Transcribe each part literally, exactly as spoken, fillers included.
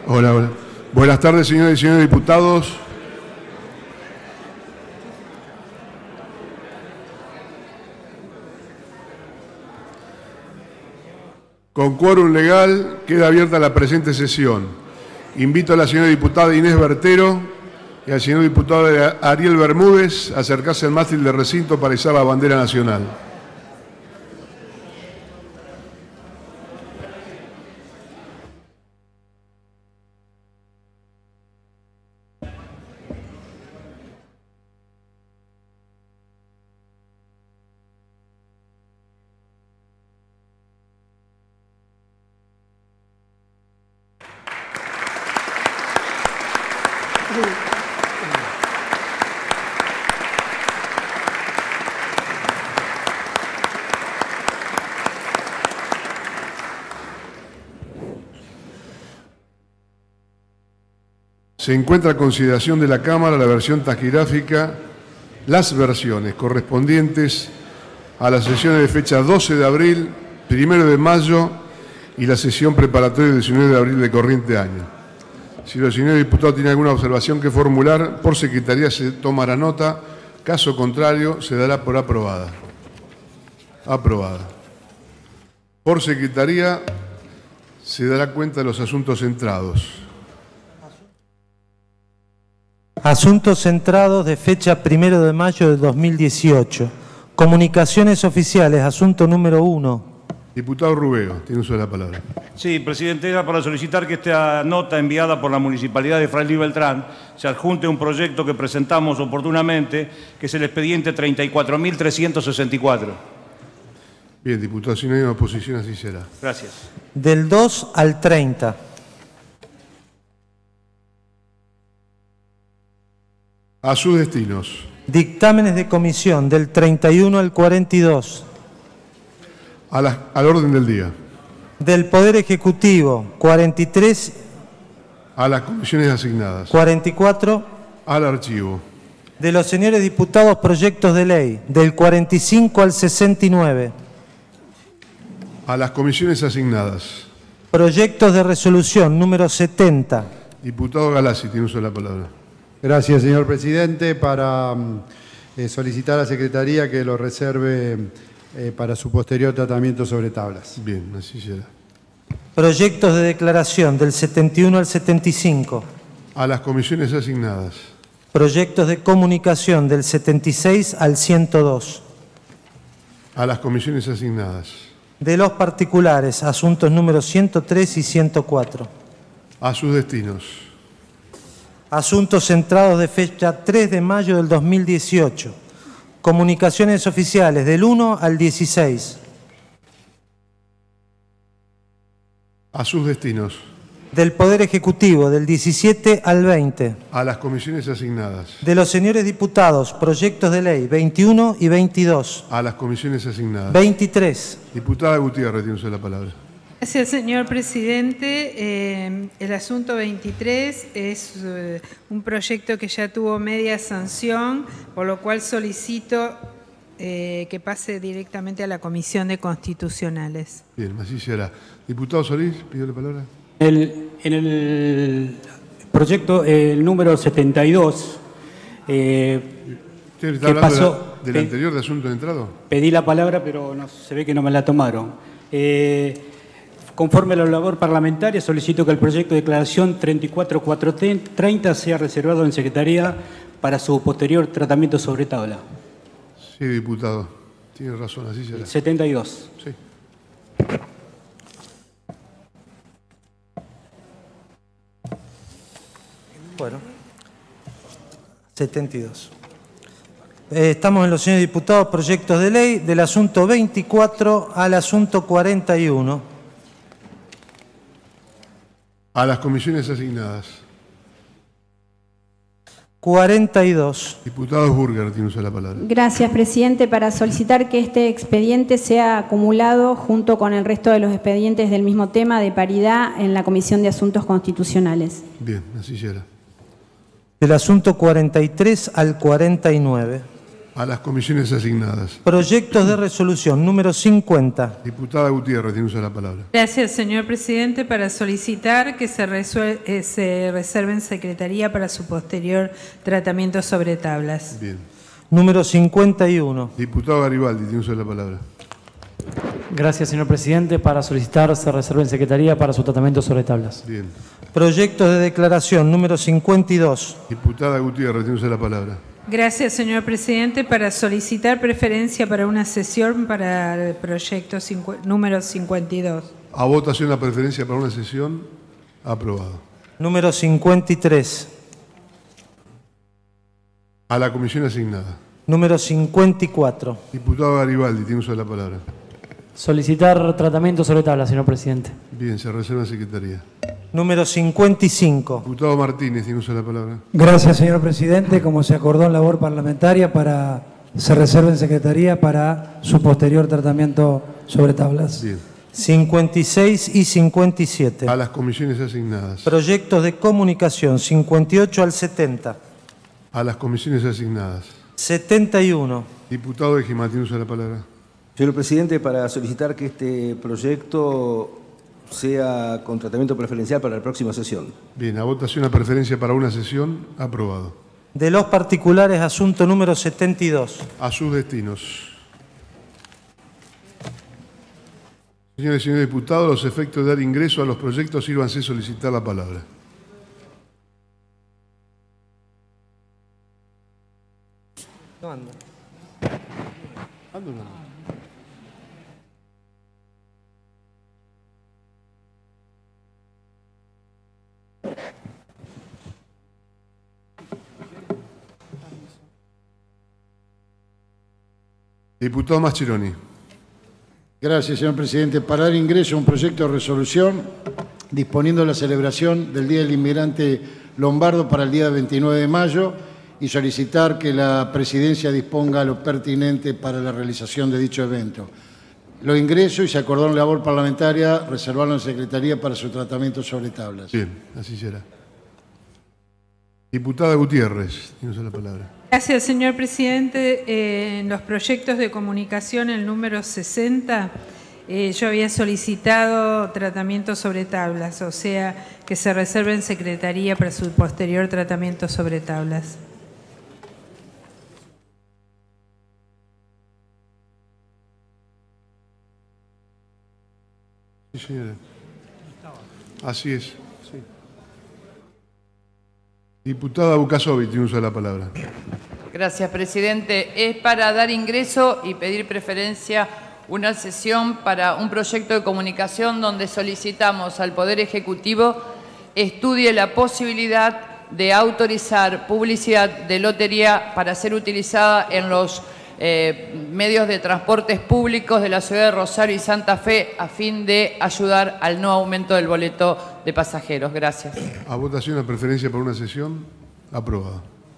Hola, hola. Buenas tardes, señores y señores diputados. Con quórum legal, queda abierta la presente sesión. Invito a la señora diputada Inés Bertero y al señor diputado Ariel Bermúdez a acercarse al mástil del recinto para izar la bandera nacional. Se encuentra a consideración de la Cámara la versión taquigráfica, las versiones correspondientes a las sesiones de fecha doce de abril, primero de mayo y la sesión preparatoria del diecinueve de abril de corriente año. Si los señores diputados tienen alguna observación que formular, por secretaría se tomará nota, caso contrario se dará por aprobada. Aprobada. Por secretaría se dará cuenta de los asuntos centrados. Asuntos centrados de fecha primero de mayo de dos mil dieciocho. Comunicaciones oficiales, asunto número uno. Diputado Rubeo, tiene uso de la palabra. Sí, presidente, era para solicitar que esta nota enviada por la Municipalidad de Fray Luis Beltrán se adjunte a un proyecto que presentamos oportunamente, que es el expediente treinta y cuatro mil trescientos sesenta y cuatro. Bien, diputado, si no hay una oposición, así será. Gracias. Del dos al treinta. A sus destinos. Dictámenes de comisión del treinta y uno al cuarenta y dos. A la, al orden del día. Del Poder Ejecutivo, cuarenta y tres. A las comisiones asignadas. cuarenta y cuatro. Al archivo. De los señores diputados, proyectos de ley, del cuarenta y cinco al sesenta y nueve. A las comisiones asignadas. Proyectos de resolución número setenta. Diputado Galassi, tiene uso de la palabra. Gracias, señor presidente. Para eh, solicitar a la Secretaría que lo reserve eh, para su posterior tratamiento sobre tablas. Bien, así será. Proyectos de declaración del setenta y uno al setenta y cinco. A las comisiones asignadas. Proyectos de comunicación del setenta y seis al ciento dos. A las comisiones asignadas. De los particulares, asuntos números ciento tres y ciento cuatro. A sus destinos. Asuntos centrados de fecha tres de mayo del dos mil dieciocho. Comunicaciones oficiales del uno al dieciséis. A sus destinos. Del Poder Ejecutivo del diecisiete al veinte. A las comisiones asignadas. De los señores diputados, proyectos de ley veintiuno y veintidós. A las comisiones asignadas. veintitrés. Diputada Gutiérrez, tiene uso de la palabra. Gracias, señor presidente. Eh, el asunto veintitrés es eh, un proyecto que ya tuvo media sanción, por lo cual solicito eh, que pase directamente a la Comisión de Constitucionales. Bien, así será. Diputado Solís, pidió la palabra. El, en el proyecto, el número setenta y dos, eh, ¿Usted está ¿qué hablando pasó? de la, del anterior de asunto de entrado? Pedí la palabra, pero no, se ve que no me la tomaron. Eh, Conforme a la labor parlamentaria, solicito que el proyecto de declaración treinta y cuatro mil cuatrocientos treinta sea reservado en Secretaría para su posterior tratamiento sobre tabla. Sí, diputado. Tiene razón, así será. setenta y dos. Sí. Bueno, setenta y dos. Eh, estamos en los señores diputados, proyectos de ley del asunto veinticuatro al asunto cuarenta y uno. A las comisiones asignadas. cuarenta y dos. Diputado Burger, tiene uso de la palabra. Gracias, presidente. Para solicitar que este expediente sea acumulado junto con el resto de los expedientes del mismo tema de paridad en la Comisión de Asuntos Constitucionales. Bien, así será. Del asunto cuarenta y tres al cuarenta y nueve. A las comisiones asignadas. Proyectos de resolución número cincuenta. Diputada Gutiérrez, tiene uso de la palabra. Gracias, señor presidente, para solicitar que se, eh, se reserve en secretaría para su posterior tratamiento sobre tablas. Bien. Número cincuenta y uno. Diputado Garibaldi, tiene uso de la palabra. Gracias, señor presidente, para solicitar se reserve en secretaría para su tratamiento sobre tablas. Bien. Proyectos de declaración número cincuenta y dos. Diputada Gutiérrez, tiene uso de la palabra. Gracias, señor presidente, para solicitar preferencia para una sesión para el proyecto número cincuenta y dos. A votación la preferencia para una sesión. Aprobado. Número cincuenta y tres. A la comisión asignada. Número cincuenta y cuatro. Diputado Garibaldi, tiene uso de la palabra. Solicitar tratamiento sobre tablas, señor presidente. Bien, se reserva en secretaría. Número cincuenta y cinco. Diputado Martínez, tiene uso de la palabra. Gracias, señor presidente. Como se acordó en labor parlamentaria, para se reserva en secretaría para su posterior tratamiento sobre tablas. Bien. cincuenta y seis y cincuenta y siete. A las comisiones asignadas. Proyectos de comunicación cincuenta y ocho al setenta. A las comisiones asignadas. setenta y uno. Diputado Egima, tiene uso de la palabra. Señor presidente, para solicitar que este proyecto sea con tratamiento preferencial para la próxima sesión. Bien, a votación la preferencia para una sesión. Aprobado. De los particulares, asunto número setenta y dos. A sus destinos. Señores y señores diputados, los efectos de dar ingreso a los proyectos, sírvanse a solicitar la palabra. No anda. Ando, no. Diputado Mascheroni. Gracias, señor presidente. Para dar ingreso a un proyecto de resolución disponiendo la celebración del Día del Inmigrante Lombardo para el día veintinueve de mayo y solicitar que la presidencia disponga lo pertinente para la realización de dicho evento. Lo ingreso y se acordó en labor parlamentaria reservarlo en secretaría para su tratamiento sobre tablas. Bien, así será. Diputada Gutiérrez, tiene usted la palabra. Gracias, señor presidente. Eh, en los proyectos de comunicación, el número sesenta, eh, yo había solicitado tratamiento sobre tablas, o sea, que se reserve en secretaría para su posterior tratamiento sobre tablas. Sí, señora. Así es. Sí. Diputada Bucasovi, tiene uso de la palabra. Gracias, presidente. Es para dar ingreso y pedir preferencia una sesión para un proyecto de comunicación donde solicitamos al Poder Ejecutivo estudie la posibilidad de autorizar publicidad de lotería para ser utilizada en los eh, medios de transportes públicos de la ciudad de Rosario y Santa Fe a fin de ayudar al no aumento del boleto de pasajeros. Gracias. A votación la preferencia para una sesión. Aprobada.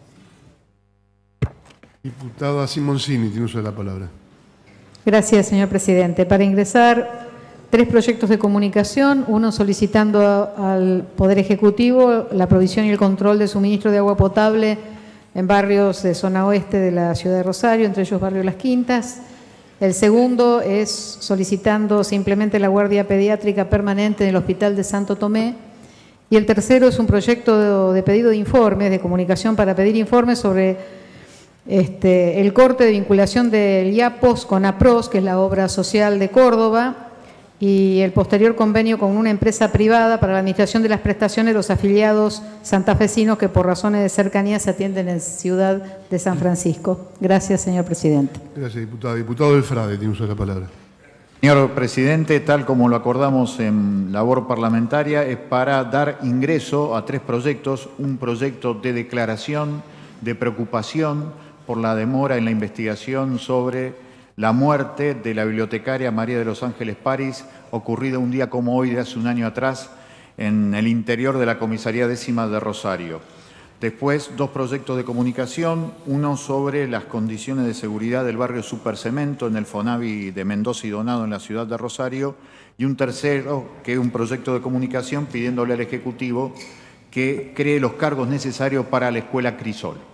Diputada Simoncini, tiene uso de la palabra. Gracias, señor presidente. Para ingresar tres proyectos de comunicación, uno solicitando a, al Poder Ejecutivo la provisión y el control de suministro de agua potable en barrios de zona oeste de la ciudad de Rosario, entre ellos Barrio Las Quintas. El segundo es solicitando simplemente la guardia pediátrica permanente en el Hospital de Santo Tomé. Y el tercero es un proyecto de, de pedido de informes, de comunicación para pedir informes sobre este, el corte de vinculación del IAPOS con APROS, que es la obra social de Córdoba, y el posterior convenio con una empresa privada para la administración de las prestaciones de los afiliados santafesinos que por razones de cercanía se atienden en Ciudad de San Francisco. Gracias, señor presidente. Gracias, diputada. Diputado del Frade, tiene uso de la palabra. Señor presidente, tal como lo acordamos en labor parlamentaria, es para dar ingreso a tres proyectos. Un proyecto de declaración de preocupación por la demora en la investigación sobre la muerte de la bibliotecaria María de los Ángeles París, ocurrida un día como hoy de hace un año atrás en el interior de la Comisaría Décima de Rosario. Después, dos proyectos de comunicación, uno sobre las condiciones de seguridad del barrio Supercemento en el Fonavi de Mendoza y Donado en la ciudad de Rosario, y un tercero, que es un proyecto de comunicación pidiéndole al Ejecutivo que cree los cargos necesarios para la Escuela Crisol.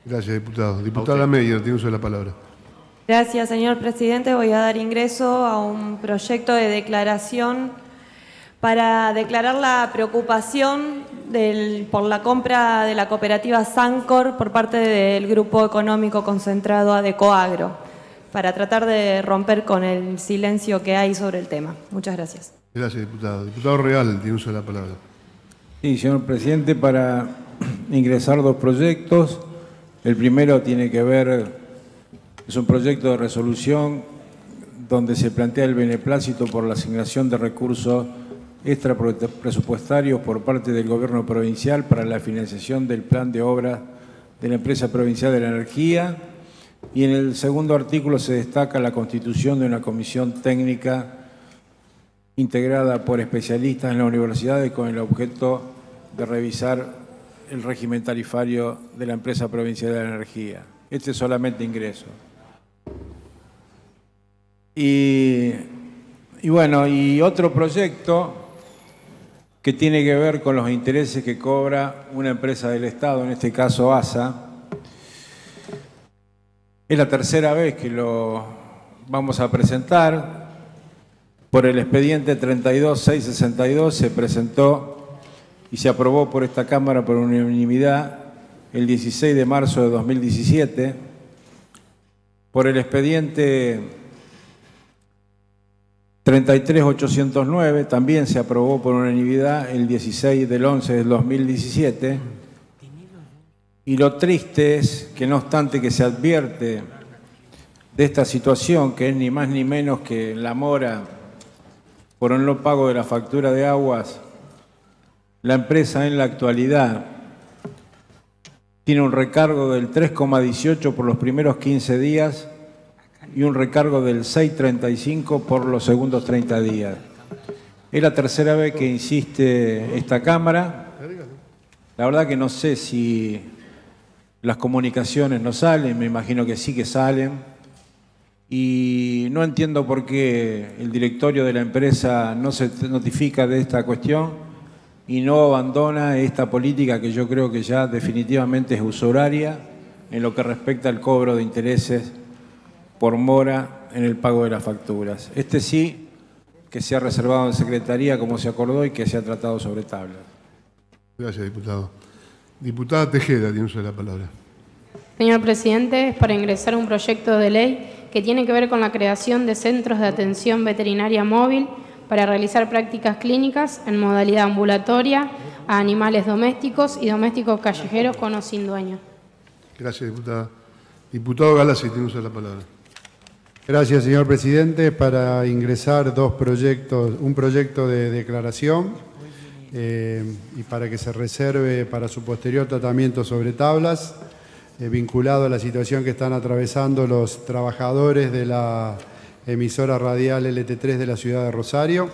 Gracias, diputado. Diputada Meyer, tiene uso de la palabra. Gracias, señor presidente. Voy a dar ingreso a un proyecto de declaración para declarar la preocupación del, por la compra de la cooperativa Sancor por parte del Grupo Económico Concentrado Adecoagro, para tratar de romper con el silencio que hay sobre el tema. Muchas gracias. Gracias, diputado. Diputado Real, tiene uso de la palabra. Sí, señor presidente, para ingresar dos proyectos. El primero tiene que ver, es un proyecto de resolución donde se plantea el beneplácito por la asignación de recursos extrapresupuestarios por parte del Gobierno provincial para la financiación del plan de obras de la Empresa Provincial de la Energía. Y en el segundo artículo se destaca la constitución de una comisión técnica integrada por especialistas en las universidades con el objeto de revisar el régimen tarifario de la Empresa Provincial de la Energía. Este es solamente ingreso. Y, y bueno, y otro proyecto que tiene que ver con los intereses que cobra una empresa del Estado, en este caso ASA. Es la tercera vez que lo vamos a presentar. Por el expediente treinta y dos mil seiscientos sesenta y dos se presentó y se aprobó por esta Cámara por unanimidad el dieciséis de marzo de dos mil diecisiete. Por el expediente treinta y tres mil ochocientos nueve también se aprobó por unanimidad el dieciséis del once del dos mil diecisiete. Y lo triste es que no obstante que se advierte de esta situación, que es ni más ni menos que la mora por el no pago de la factura de aguas, la empresa en la actualidad tiene un recargo del tres coma dieciocho por los primeros quince días y un recargo del seis coma treinta y cinco por los segundos treinta días. Es la tercera vez que insiste esta Cámara. La verdad que no sé si las comunicaciones no salen, me imagino que sí que salen. Y no entiendo por qué el directorio de la empresa no se notifica de esta cuestión y no abandona esta política que yo creo que ya definitivamente es usuraria en lo que respecta al cobro de intereses por mora en el pago de las facturas. Este sí que se ha reservado en Secretaría como se acordó y que se ha tratado sobre tabla. Gracias, diputado. Diputada Tejeda, tiene uso de la palabra. Señor presidente, es para ingresar un proyecto de ley que tiene que ver con la creación de centros de atención veterinaria móvil para realizar prácticas clínicas en modalidad ambulatoria a animales domésticos y domésticos callejeros con o sin dueño. Gracias, diputada. Diputado Galassi, tiene uso de la palabra. Gracias, señor presidente. Para ingresar dos proyectos, un proyecto de declaración eh, y para que se reserve para su posterior tratamiento sobre tablas, eh, vinculado a la situación que están atravesando los trabajadores de la emisora radial L T tres de la ciudad de Rosario.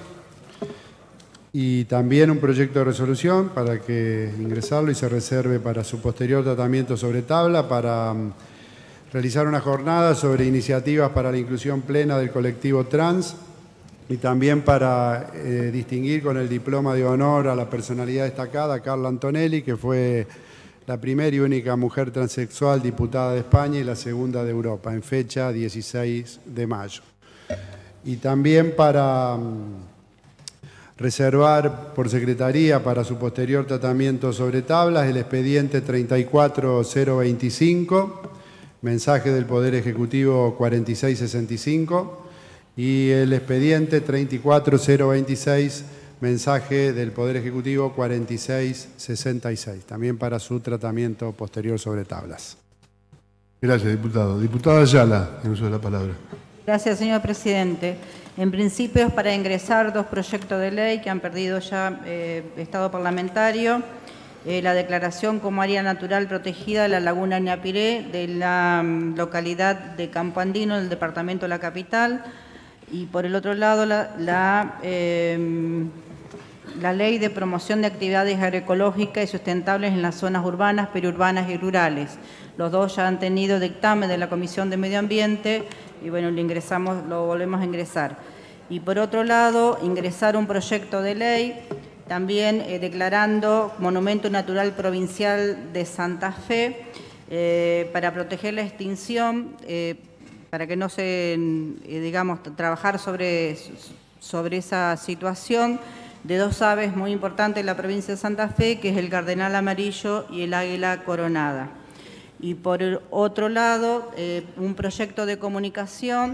Y también un proyecto de resolución para que ingresarlo y se reserve para su posterior tratamiento sobre tabla, para um, realizar una jornada sobre iniciativas para la inclusión plena del colectivo trans y también para eh, distinguir con el diploma de honor a la personalidad destacada, Carla Antonelli, que fue la primera y única mujer transexual diputada de España y la segunda de Europa, en fecha dieciséis de mayo. Y también para um, reservar por Secretaría para su posterior tratamiento sobre tablas el expediente treinta y cuatro mil veinticinco, mensaje del Poder Ejecutivo cuarenta y seis sesenta y cinco, y el expediente treinta y cuatro mil veintiséis, mensaje del Poder Ejecutivo cuarenta y seis sesenta y seis, también para su tratamiento posterior sobre tablas. Gracias, diputado. Diputada Ayala, en uso de la palabra. Gracias, señor presidente. En principio es para ingresar dos proyectos de ley que han perdido ya eh, estado parlamentario. Eh, la declaración como área natural protegida de la laguna Ñapiré de la um, localidad de Campo Andino, del departamento de la capital. Y por el otro lado, la, la, eh, la ley de promoción de actividades agroecológicas y sustentables en las zonas urbanas, periurbanas y rurales. Los dos ya han tenido dictamen de la Comisión de Medio Ambiente y bueno, lo ingresamos, lo volvemos a ingresar. Y por otro lado, ingresar un proyecto de ley también eh, declarando Monumento Natural Provincial de Santa Fe Eh, para proteger la extinción, eh, para que no se, eh, digamos, trabajar sobre, sobre esa situación de dos aves muy importantes en la provincia de Santa Fe, que es el cardenal amarillo y el águila coronada. Y por el otro lado, eh, un proyecto de comunicación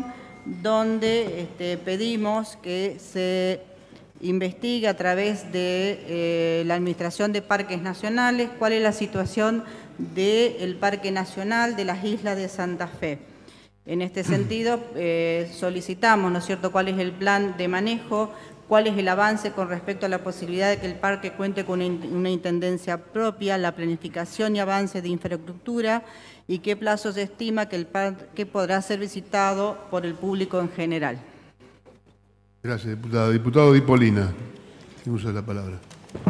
donde este, pedimos que se investigue a través de eh, la Administración de Parques Nacionales cuál es la situación del Parque Nacional de las Islas de Santa Fe. En este sentido, eh, solicitamos, ¿no es cierto?, cuál es el plan de manejo, cuál es el avance con respecto a la posibilidad de que el parque cuente con una, una intendencia propia, la planificación y avance de infraestructura y qué plazo se estima que el parque podrá ser visitado por el público en general. Gracias, diputada. Diputado Di Polina, tiene uso de la palabra.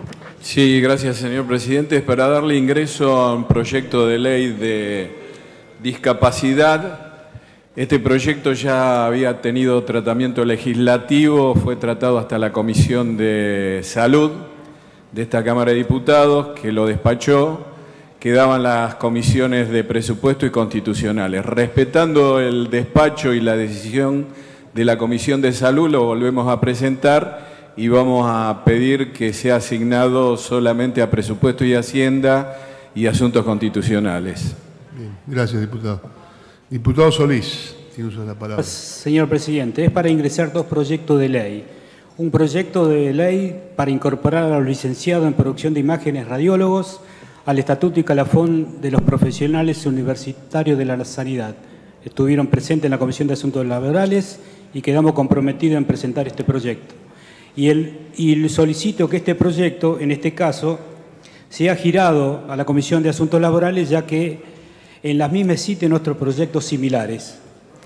Sí, gracias, señor presidente. Es para darle ingreso a un proyecto de ley de discapacidad. Este proyecto ya había tenido tratamiento legislativo, fue tratado hasta la Comisión de Salud de esta Cámara de Diputados, que lo despachó. Quedaban las comisiones de presupuesto y constitucionales. Respetando el despacho y la decisión de la Comisión de Salud, lo volvemos a presentar y vamos a pedir que sea asignado solamente a presupuesto y hacienda y asuntos constitucionales. Bien, gracias, diputado. Diputado Solís, tiene uso de la palabra. Señor presidente, es para ingresar dos proyectos de ley. Un proyecto de ley para incorporar a los licenciados en producción de imágenes radiólogos al Estatuto y Calafón de los Profesionales Universitarios de la Sanidad. Estuvieron presentes en la Comisión de Asuntos Laborales y quedamos comprometidos en presentar este proyecto. Y, el, y solicito que este proyecto, en este caso, sea girado a la Comisión de Asuntos Laborales, ya que en las mismas existen otros proyectos similares.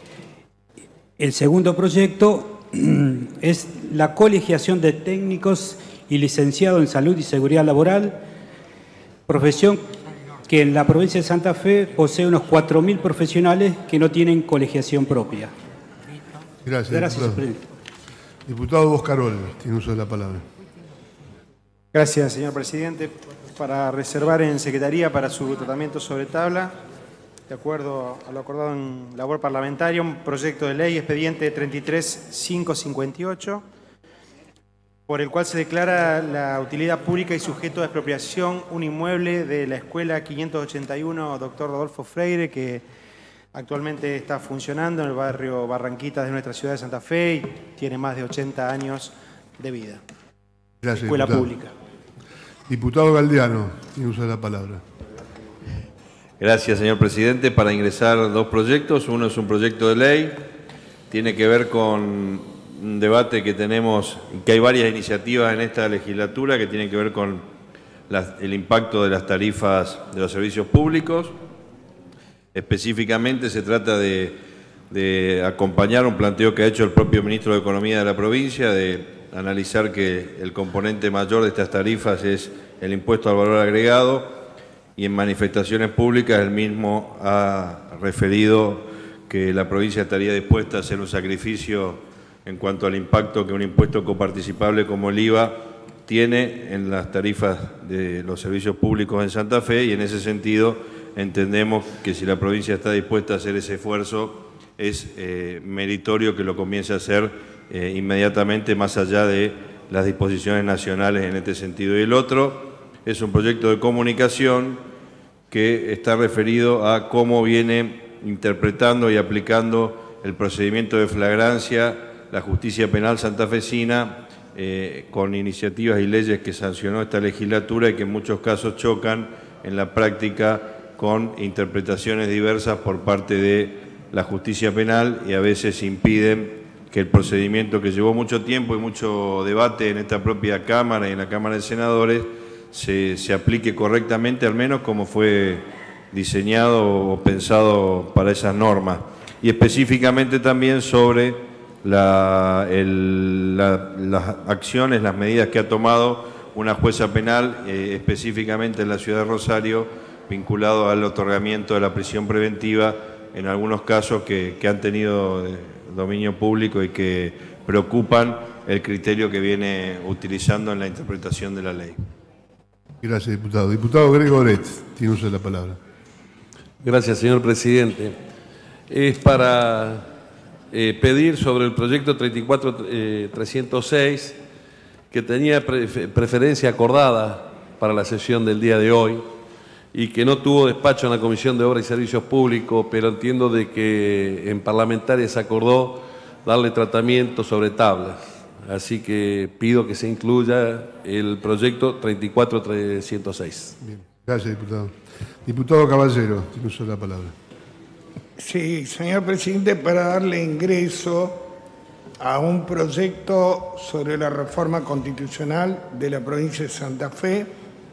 El segundo proyecto es la colegiación de técnicos y licenciados en salud y seguridad laboral, profesión que en la provincia de Santa Fe posee unos cuatro mil profesionales que no tienen colegiación propia. Gracias, Gracias, diputado. presidente. Diputado Boscarol, tiene uso de la palabra. Gracias, señor presidente. Para reservar en Secretaría para su tratamiento sobre tabla, de acuerdo a lo acordado en labor parlamentaria, un proyecto de ley expediente treinta y tres mil quinientos cincuenta y ocho, por el cual se declara la utilidad pública y sujeto de expropiación un inmueble de la Escuela quinientos ochenta y uno Doctor Rodolfo Freire, que actualmente está funcionando en el barrio Barranquitas de nuestra ciudad de Santa Fe y tiene más de ochenta años de vida. Gracias, Escuela diputado. pública. Diputado Galdiano, tiene uso de la palabra. Gracias, señor presidente. Para ingresar dos proyectos. Uno es un proyecto de ley, tiene que ver con un debate que tenemos, que hay varias iniciativas en esta legislatura que tienen que ver con las, el impacto de las tarifas de los servicios públicos. Específicamente se trata de, de acompañar un planteo que ha hecho el propio ministro de Economía de la provincia, de analizar que el componente mayor de estas tarifas es el impuesto al valor agregado, y en manifestaciones públicas el mismo ha referido que la provincia estaría dispuesta a hacer un sacrificio en cuanto al impacto que un impuesto coparticipable como el I V A tiene en las tarifas de los servicios públicos en Santa Fe, y en ese sentido entendemos que si la provincia está dispuesta a hacer ese esfuerzo es eh, meritorio que lo comience a hacer eh, inmediatamente, más allá de las disposiciones nacionales en este sentido. Y el otro es un proyecto de comunicación que está referido a cómo viene interpretando y aplicando el procedimiento de flagrancia la justicia penal santafesina eh, con iniciativas y leyes que sancionó esta legislatura y que en muchos casos chocan en la práctica con interpretaciones diversas por parte de la justicia penal y a veces impiden que el procedimiento que llevó mucho tiempo y mucho debate en esta propia Cámara y en la Cámara de Senadores se, se aplique correctamente, al menos como fue diseñado o pensado para esas normas. Y específicamente también sobre la, el, la, las acciones, las medidas que ha tomado una jueza penal, eh, específicamente en la ciudad de Rosario, vinculado al otorgamiento de la prisión preventiva en algunos casos que, que han tenido dominio público y que preocupan el criterio que viene utilizando en la interpretación de la ley. Gracias, diputado. Diputado Gregoret, tiene uso de la palabra. Gracias, señor presidente. Es para eh, pedir sobre el proyecto treinta y cuatro trescientos seis, que tenía pre preferencia acordada para la sesión del día de hoy y que no tuvo despacho en la Comisión de Obras y Servicios Públicos, pero entiendo de que en parlamentaria se acordó darle tratamiento sobre tablas. Así que pido que se incluya el proyecto treinta y cuatro trescientos seis. Bien, gracias, diputado. Diputado Caballero, tiene usted la palabra. Sí, señor presidente, para darle ingreso a un proyecto sobre la reforma constitucional de la provincia de Santa Fe.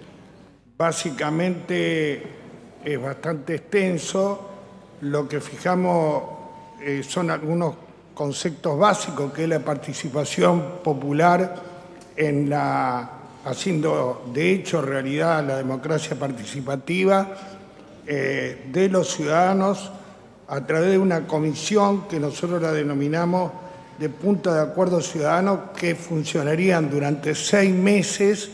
Básicamente es bastante extenso. Lo que fijamos eh, son algunos conceptos básicos, que es la participación popular en la, haciendo de hecho realidad la democracia participativa eh, de los ciudadanos a través de una comisión que nosotros la denominamos de punto de acuerdo ciudadano, que funcionarían durante seis meses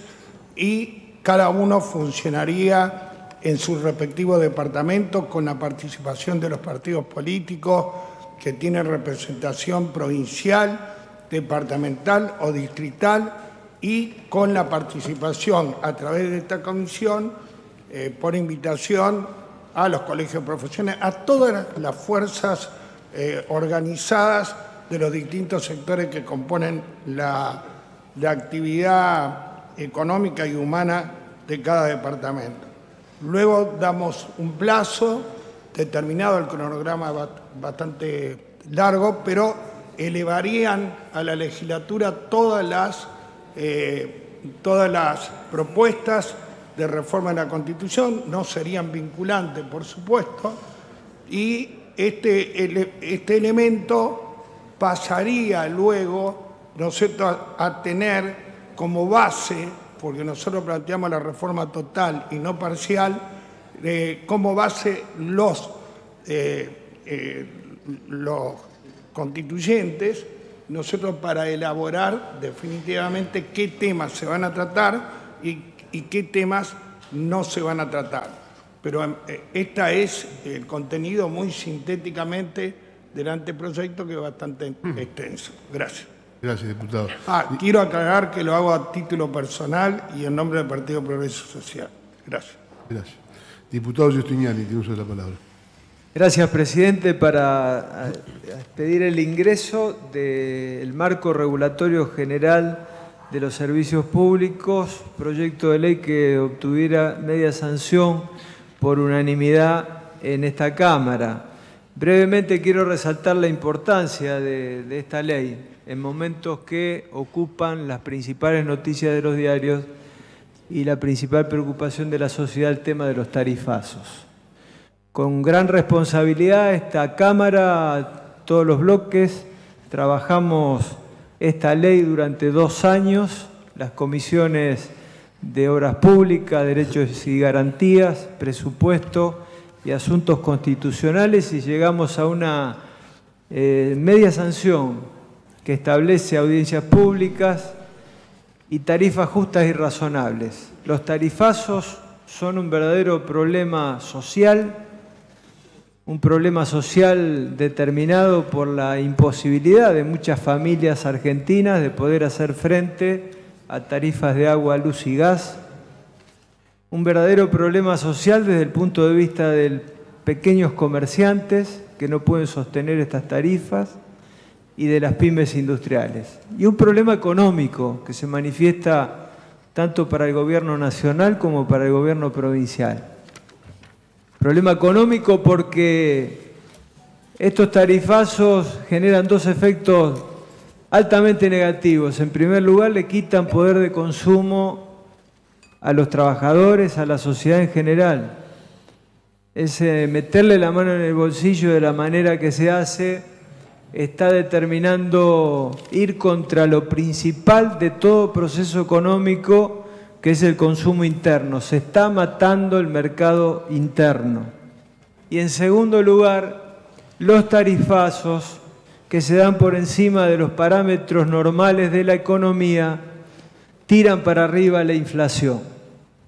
y cada uno funcionaría en sus respectivos departamentos con la participación de los partidos políticos que tienen representación provincial, departamental o distrital, y con la participación a través de esta comisión, eh, por invitación a los colegios profesionales, a todas las fuerzas eh, organizadas de los distintos sectores que componen la, la actividad económica y humana de cada departamento. Luego damos un plazo determinado, el cronograma bastante largo, pero elevarían a la legislatura todas las, eh, todas las propuestas de reforma de la Constitución, no serían vinculantes, por supuesto, y este, ele, este elemento pasaría luego, ¿no es cierto?, a, a tener como base, porque nosotros planteamos la reforma total y no parcial, eh, como base los, eh, eh, los constituyentes, nosotros para elaborar definitivamente qué temas se van a tratar y, y qué temas no se van a tratar. Pero eh, este es el contenido muy sintéticamente del anteproyecto, que es bastante extenso. Gracias. Gracias, diputado. Ah, quiero aclarar que lo hago a título personal y en nombre del Partido Progreso Social. Gracias. Gracias. Diputado Giustiniani, tiene usted la palabra. Gracias, presidente. Para pedir el ingreso del marco regulatorio general de los servicios públicos, proyecto de ley que obtuviera media sanción por unanimidad en esta Cámara. Brevemente quiero resaltar la importancia de, de esta ley en momentos que ocupan las principales noticias de los diarios y la principal preocupación de la sociedad, el tema de los tarifazos. Con gran responsabilidad esta Cámara, todos los bloques, trabajamos esta ley durante dos años, las comisiones de Obras Públicas, Derechos y Garantías, Presupuesto y Asuntos Constitucionales, y llegamos a una eh, media sanción que establece audiencias públicas y tarifas justas y razonables. Los tarifazos son un verdadero problema social, un problema social determinado por la imposibilidad de muchas familias argentinas de poder hacer frente a tarifas de agua, luz y gas. Un verdadero problema social desde el punto de vista de pequeños comerciantes que no pueden sostener estas tarifas y de las pymes industriales. Y un problema económico que se manifiesta tanto para el gobierno nacional como para el gobierno provincial. Problema económico porque estos tarifazos generan dos efectos altamente negativos. En primer lugar, le quitan poder de consumo a los trabajadores, a la sociedad en general. Es eh, meterle la mano en el bolsillo de la manera que se hace, está determinando ir contra lo principal de todo proceso económico, que es el consumo interno. Se está matando el mercado interno. Y en segundo lugar, los tarifazos que se dan por encima de los parámetros normales de la economía tiran para arriba la inflación.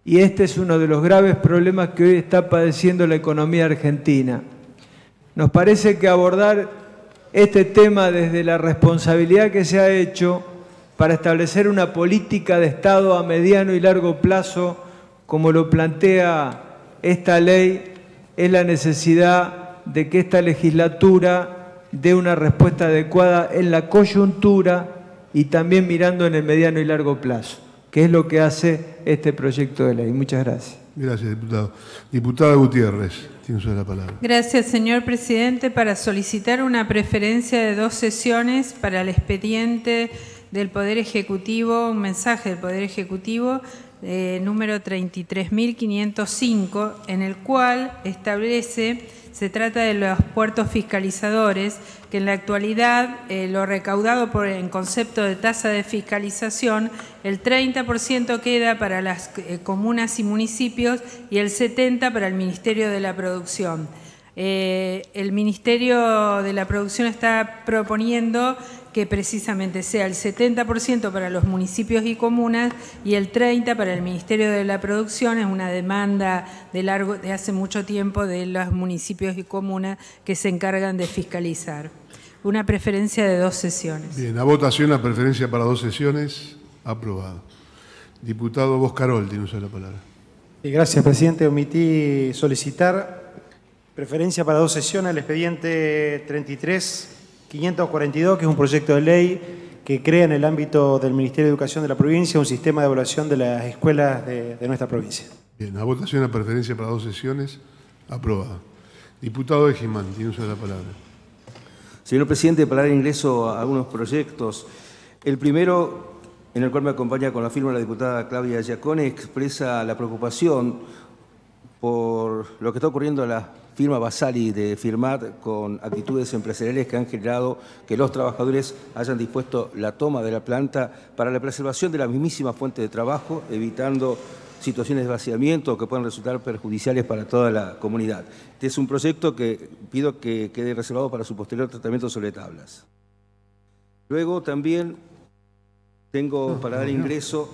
y este es uno de los graves problemas que hoy está padeciendo la economía argentina. Nos parece que abordar este tema desde la responsabilidad que se ha hecho para establecer una política de Estado a mediano y largo plazo, como lo plantea esta ley, es la necesidad de que esta legislatura dé una respuesta adecuada en la coyuntura y también mirando en el mediano y largo plazo, que es lo que hace este proyecto de ley. Muchas gracias. Gracias, diputado. Diputada Gutiérrez, tiene usted la palabra. Gracias, señor presidente. Para solicitar una preferencia de dos sesiones para el expediente del Poder Ejecutivo, un mensaje del Poder Ejecutivo eh, número treinta y tres mil quinientos cinco, en el cual establece, se trata de los puertos fiscalizadores, que en la actualidad eh, lo recaudado por, en concepto de tasa de fiscalización, el treinta por ciento queda para las eh, comunas y municipios y el setenta por ciento para el Ministerio de la Producción. Eh, el Ministerio de la Producción está proponiendo que precisamente sea el setenta por ciento para los municipios y comunas y el treinta por ciento para el Ministerio de la Producción. Es una demanda de, largo, de hace mucho tiempo de los municipios y comunas que se encargan de fiscalizar. Una preferencia de dos sesiones. Bien, a votación la preferencia para dos sesiones. Aprobado. Diputado Boscarol, tiene usted la palabra. Gracias, presidente. Omití solicitar preferencia para dos sesiones al expediente treinta y tres mil quinientos cuarenta y dos, que es un proyecto de ley que crea en el ámbito del Ministerio de Educación de la provincia un sistema de evaluación de las escuelas de, de nuestra provincia. Bien, a votación la preferencia para dos sesiones. Aprobado. Diputado Egimán, tiene usted la palabra. Señor presidente, para dar ingreso a algunos proyectos. El primero, en el cual me acompaña con la firma la diputada Claudia Giacone, expresa la preocupación por lo que está ocurriendo a la firma Basali de Firmat con actitudes empresariales que han generado que los trabajadores hayan dispuesto la toma de la planta para la preservación de la mismísima fuente de trabajo, evitando situaciones de vaciamiento que puedan resultar perjudiciales para toda la comunidad. Este es un proyecto que pido que quede reservado para su posterior tratamiento sobre tablas. Luego también tengo para dar ingreso,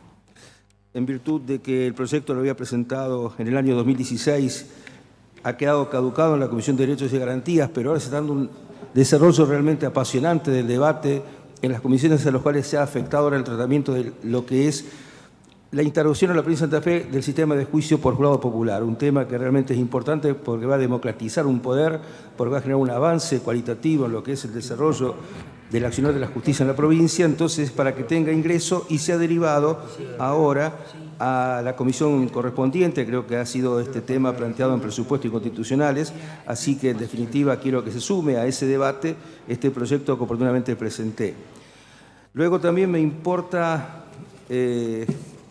en virtud de que el proyecto lo había presentado en el año dos mil dieciséis, ha quedado caducado en la Comisión de Derechos y Garantías, pero ahora se está dando un desarrollo realmente apasionante del debate en las comisiones a las cuales se ha afectado ahora el tratamiento de lo que es la interrupción en la provincia de Santa Fe del sistema de juicio por jurado popular, un tema que realmente es importante porque va a democratizar un poder, porque va a generar un avance cualitativo en lo que es el desarrollo del accionar de la justicia en la provincia, entonces para que tenga ingreso y sea derivado ahora a la comisión correspondiente. Creo que ha sido este tema planteado en presupuestos y constitucionales, así que en definitiva quiero que se sume a ese debate este proyecto que oportunamente presenté. Luego también me importa eh,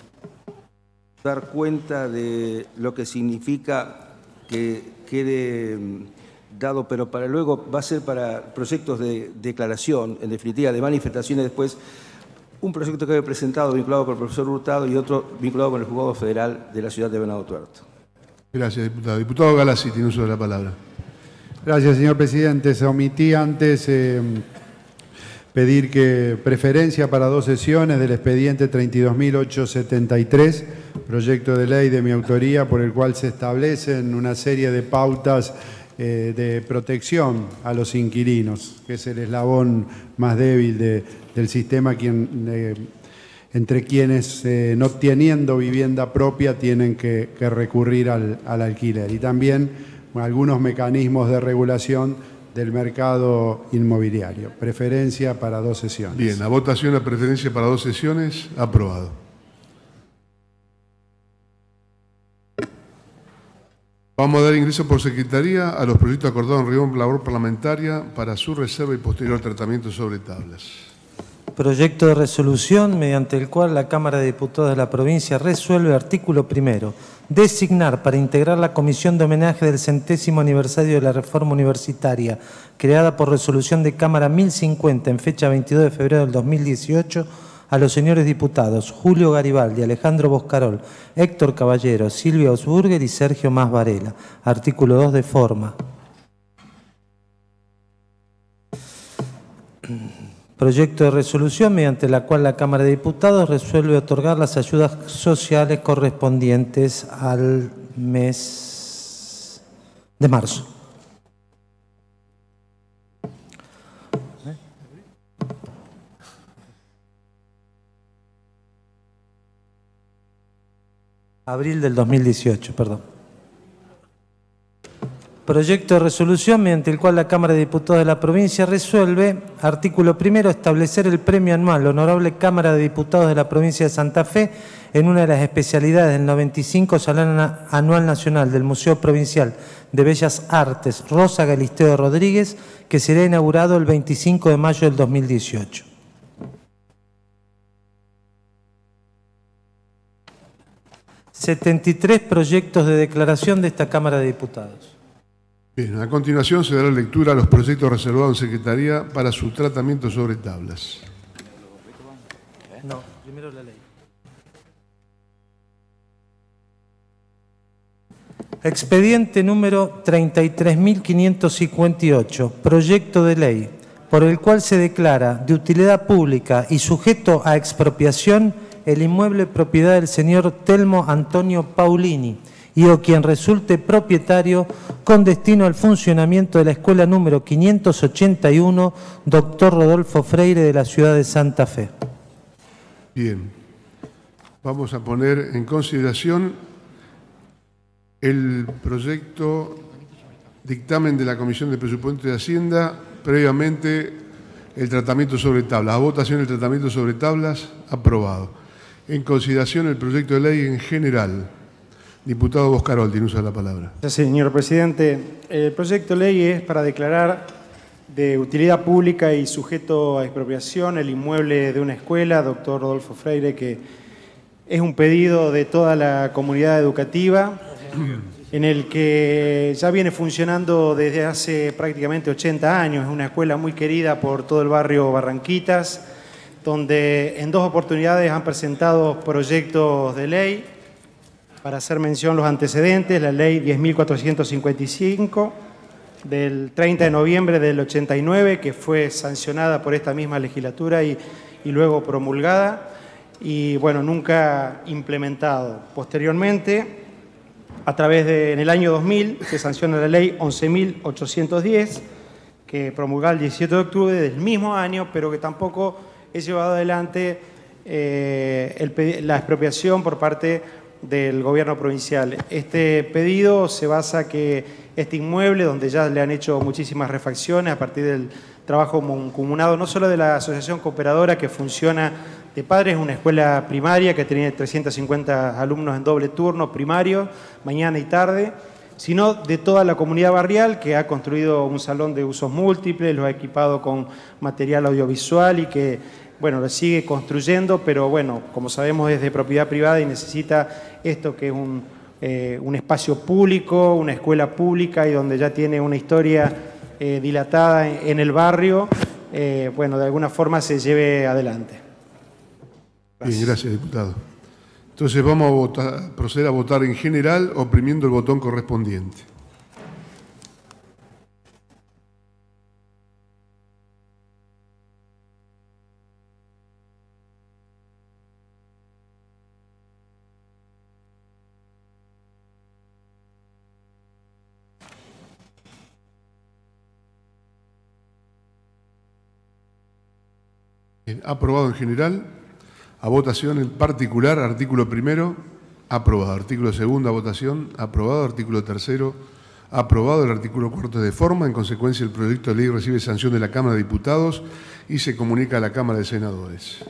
dar cuenta de lo que significa que quede dado, pero para luego va a ser para proyectos de declaración, en definitiva de manifestaciones después, un proyecto que había presentado vinculado con el profesor Hurtado y otro vinculado con el Juzgado Federal de la ciudad de Venado Tuerto. Gracias, diputado. Diputado Galassi, tiene uso de la palabra. Gracias, señor presidente. Se omití antes eh, pedir que preferencia para dos sesiones del expediente treinta y dos mil ochocientos setenta y tres, proyecto de ley de mi autoría por el cual se establecen una serie de pautas eh, de protección a los inquilinos, que es el eslabón más débil de, del sistema, quien, eh, entre quienes eh, no teniendo vivienda propia tienen que, que recurrir al, al alquiler. Y también bueno, algunos mecanismos de regulación del mercado inmobiliario. Preferencia para dos sesiones. Bien, a votación la preferencia para dos sesiones. Aprobado. Vamos a dar ingreso por secretaría a los proyectos acordados en reunión labor parlamentaria para su reserva y posterior tratamiento sobre tablas. Proyecto de resolución mediante el cual la Cámara de Diputados de la provincia resuelve artículo primero, designar para integrar la comisión de homenaje del centésimo aniversario de la reforma universitaria, creada por resolución de Cámara mil cincuenta en fecha veintidós de febrero del dos mil dieciocho, a los señores diputados Julio Garibaldi, Alejandro Boscarol, Héctor Caballero, Silvia Osburger y Sergio Mas Varela. Artículo dos de forma. Proyecto de resolución mediante la cual la Cámara de Diputados resuelve otorgar las ayudas sociales correspondientes al mes de marzo. Abril del dos mil dieciocho, perdón. Proyecto de resolución mediante el cual la Cámara de Diputados de la provincia resuelve, artículo primero, establecer el premio anual Honorable Cámara de Diputados de la provincia de Santa Fe en una de las especialidades del noventa y cinco Salón Anual Nacional del Museo Provincial de Bellas Artes Rosa Galisteo Rodríguez, que será inaugurado el veinticinco de mayo del dos mil dieciocho. setenta y tres proyectos de declaración de esta Cámara de Diputados. Bien, a continuación se dará lectura a los proyectos reservados en Secretaría para su tratamiento sobre tablas. No, primero la ley. Expediente número treinta y tres mil quinientos cincuenta y ocho, proyecto de ley, por el cual se declara de utilidad pública y sujeto a expropiación el inmueble propiedad del señor Telmo Antonio Paulini y o quien resulte propietario con destino al funcionamiento de la escuela número quinientos ochenta y uno, doctor Rodolfo Freire de la ciudad de Santa Fe. Bien, vamos a poner en consideración el proyecto dictamen de la Comisión de Presupuesto y Hacienda, previamente el tratamiento sobre tablas. A votación el tratamiento sobre tablas, aprobado. En consideración el proyecto de ley en general. Diputado Boscarol, tiene usa la palabra. Gracias, señor presidente. El proyecto de ley es para declarar de utilidad pública y sujeto a expropiación el inmueble de una escuela, doctor Rodolfo Freire, que es un pedido de toda la comunidad educativa, en el que ya viene funcionando desde hace prácticamente ochenta años. Es una escuela muy querida por todo el barrio Barranquitas, donde en dos oportunidades han presentado proyectos de ley. Para hacer mención los antecedentes, la ley diez mil cuatrocientos cincuenta y cinco del treinta de noviembre del ochenta y nueve, que fue sancionada por esta misma legislatura y, y luego promulgada, y bueno, nunca implementado. Posteriormente, a través de, en el año dos mil, se sanciona la ley once mil ochocientos diez, que promulgó el diecisiete de octubre del mismo año, pero que tampoco es llevado adelante eh, el, la expropiación por parte del gobierno provincial. Este pedido se basa que este inmueble, donde ya le han hecho muchísimas refacciones a partir del trabajo mancomunado, no solo de la Asociación Cooperadora que funciona de padres, es una escuela primaria que tiene trescientos cincuenta alumnos en doble turno primario, mañana y tarde, sino de toda la comunidad barrial que ha construido un salón de usos múltiples, lo ha equipado con material audiovisual y que, bueno, lo sigue construyendo, pero bueno, como sabemos es de propiedad privada y necesita esto que es un, eh, un espacio público, una escuela pública y donde ya tiene una historia eh, dilatada en, en el barrio, eh, bueno, de alguna forma se lleve adelante. Gracias. Bien, gracias, diputado. Entonces vamos a votar, proceder a votar en general oprimiendo el botón correspondiente. Bien, aprobado en general. A votación en particular, artículo primero, aprobado. Artículo segundo, a votación, aprobado. Artículo tercero, aprobado. El artículo cuarto de forma. En consecuencia, el proyecto de ley recibe sanción de la Cámara de Diputados y se comunica a la Cámara de Senadores.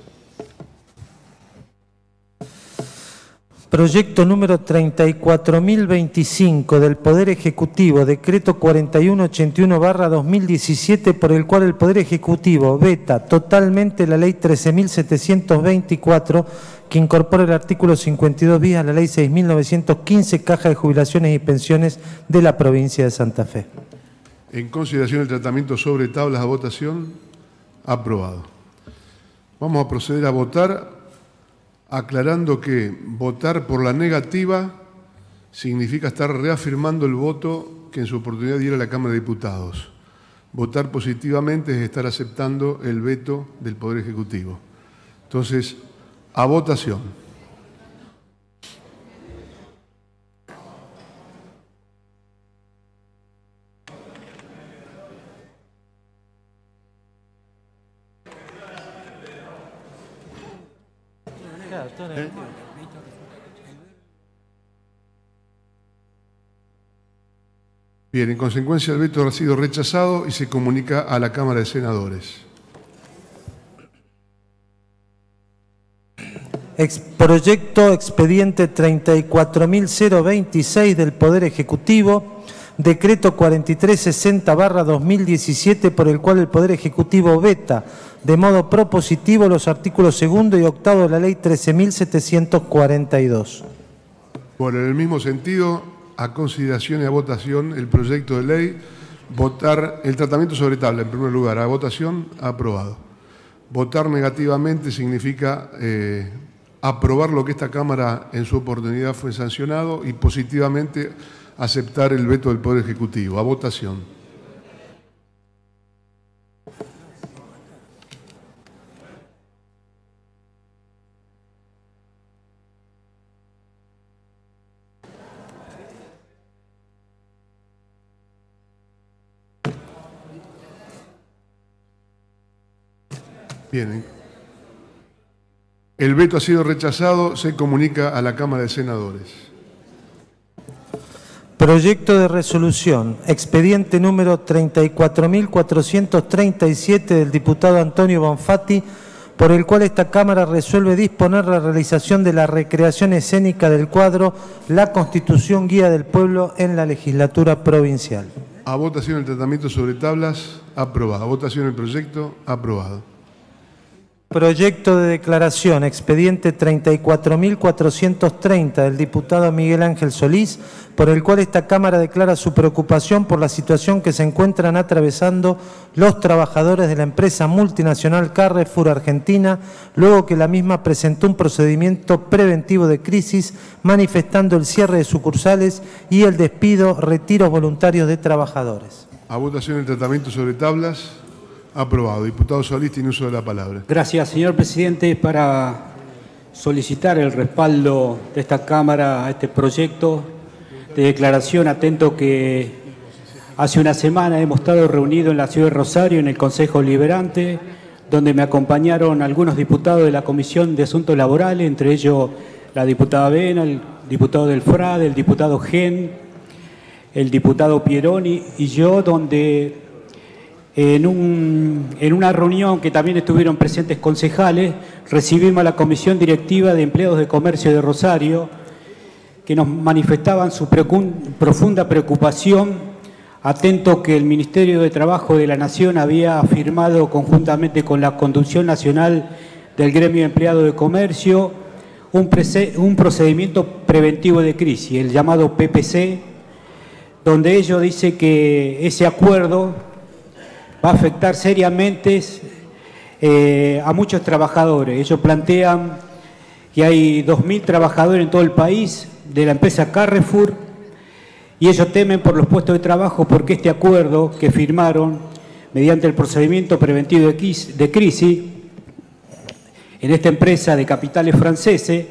Proyecto número treinta y cuatro mil veinticinco del Poder Ejecutivo, decreto cuarenta y uno ochenta y uno barra dos mil diecisiete, por el cual el Poder Ejecutivo veta totalmente la Ley trece mil setecientos veinticuatro, que incorpora el artículo cincuenta y dos bis a la Ley seis mil novecientos quince, Caja de Jubilaciones y Pensiones de la provincia de Santa Fe. En consideración del tratamiento sobre tablas a votación, aprobado. Vamos a proceder a votar aclarando que votar por la negativa significa estar reafirmando el voto que en su oportunidad diera la Cámara de Diputados. Votar positivamente es estar aceptando el veto del Poder Ejecutivo. Entonces, a votación. ¿Eh? Bien, en consecuencia el veto ha sido rechazado y se comunica a la Cámara de Senadores. Ex proyecto expediente treinta y cuatro mil veintiséis del Poder Ejecutivo, decreto cuarenta y tres sesenta barra dos mil diecisiete, por el cual el Poder Ejecutivo veta de modo propositivo los artículos segundo y octavo de la Ley trece mil setecientos cuarenta y dos. Bueno, en el mismo sentido, a consideración y a votación el proyecto de ley, votar el tratamiento sobre tabla, en primer lugar, a votación, aprobado. Votar negativamente significa eh, aprobar lo que esta Cámara en su oportunidad fue sancionado y positivamente aceptar el veto del Poder Ejecutivo. A votación. Bien. El veto ha sido rechazado, se comunica a la Cámara de Senadores. Proyecto de resolución, expediente número treinta y cuatro mil cuatrocientos treinta y siete del diputado Antonio Bonfatti, por el cual esta Cámara resuelve disponer la realización de la recreación escénica del cuadro La Constitución Guía del Pueblo en la legislatura provincial. A votación el tratamiento sobre tablas, aprobado. A votación el proyecto, aprobado. Proyecto de declaración, expediente treinta y cuatro mil cuatrocientos treinta del diputado Miguel Ángel Solís, por el cual esta Cámara declara su preocupación por la situación que se encuentran atravesando los trabajadores de la empresa multinacional Carrefour Argentina, luego que la misma presentó un procedimiento preventivo de crisis, manifestando el cierre de sucursales y el despido, retiros voluntarios de trabajadores. A votación el tratamiento sobre tablas. Aprobado. Diputado Solís tiene uso de la palabra. Gracias, señor presidente. Para solicitar el respaldo de esta Cámara a este proyecto de declaración, atento que hace una semana hemos estado reunidos en la ciudad de Rosario, en el Consejo Liberante, donde me acompañaron algunos diputados de la Comisión de Asuntos Laborales, entre ellos la diputada Vena, el diputado del F R A D, el diputado Gen, el diputado Pieroni y yo, donde En, un, en una reunión que también estuvieron presentes concejales, recibimos a la Comisión Directiva de Empleados de Comercio de Rosario, que nos manifestaban su profunda preocupación, atento que el Ministerio de Trabajo de la Nación había firmado conjuntamente con la Conducción Nacional del Gremio de Empleados de Comercio un, un procedimiento preventivo de crisis, el llamado P P C, donde ellos dicen que ese acuerdo va a afectar seriamente eh, a muchos trabajadores. Ellos plantean que hay dos mil trabajadores en todo el país de la empresa Carrefour y ellos temen por los puestos de trabajo porque este acuerdo que firmaron mediante el procedimiento preventivo de crisis en esta empresa de capitales franceses,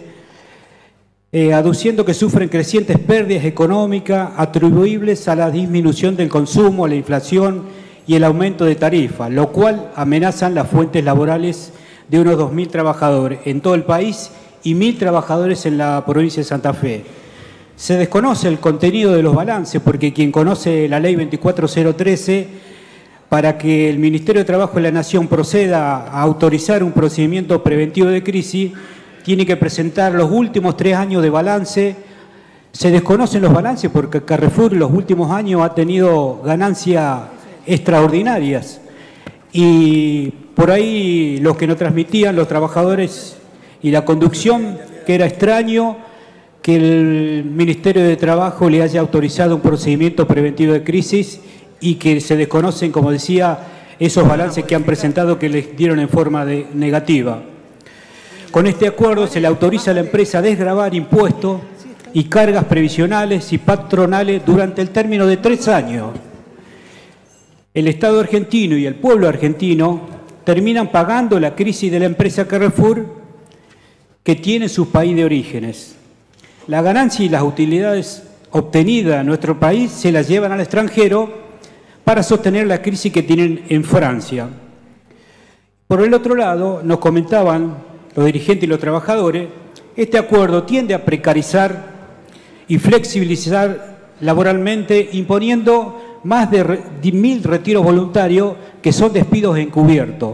eh, aduciendo que sufren crecientes pérdidas económicas atribuibles a la disminución del consumo, a la inflación y el aumento de tarifas, lo cual amenazan las fuentes laborales de unos dos mil trabajadores en todo el país y mil trabajadores en la provincia de Santa Fe. Se desconoce el contenido de los balances porque quien conoce la ley veinticuatro mil trece, para que el Ministerio de Trabajo de la Nación proceda a autorizar un procedimiento preventivo de crisis, tiene que presentar los últimos tres años de balance. Se desconocen los balances porque Carrefour en los últimos años ha tenido ganancias extraordinarias y por ahí los que nos transmitían los trabajadores y la conducción, que era extraño que el Ministerio de Trabajo le haya autorizado un procedimiento preventivo de crisis y que se desconocen, como decía, esos balances que han presentado que les dieron en forma de negativa. Con este acuerdo se le autoriza a la empresa a desgravar impuestos y cargas previsionales y patronales durante el término de tres años. el Estado argentino y el pueblo argentino terminan pagando la crisis de la empresa Carrefour que tiene en su país de orígenes. La ganancia y las utilidades obtenidas en nuestro país se las llevan al extranjero para sostener la crisis que tienen en Francia. Por el otro lado, nos comentaban los dirigentes y los trabajadores, este acuerdo tiende a precarizar y flexibilizar laboralmente, imponiendo más de mil retiros voluntarios que son despidos encubiertos.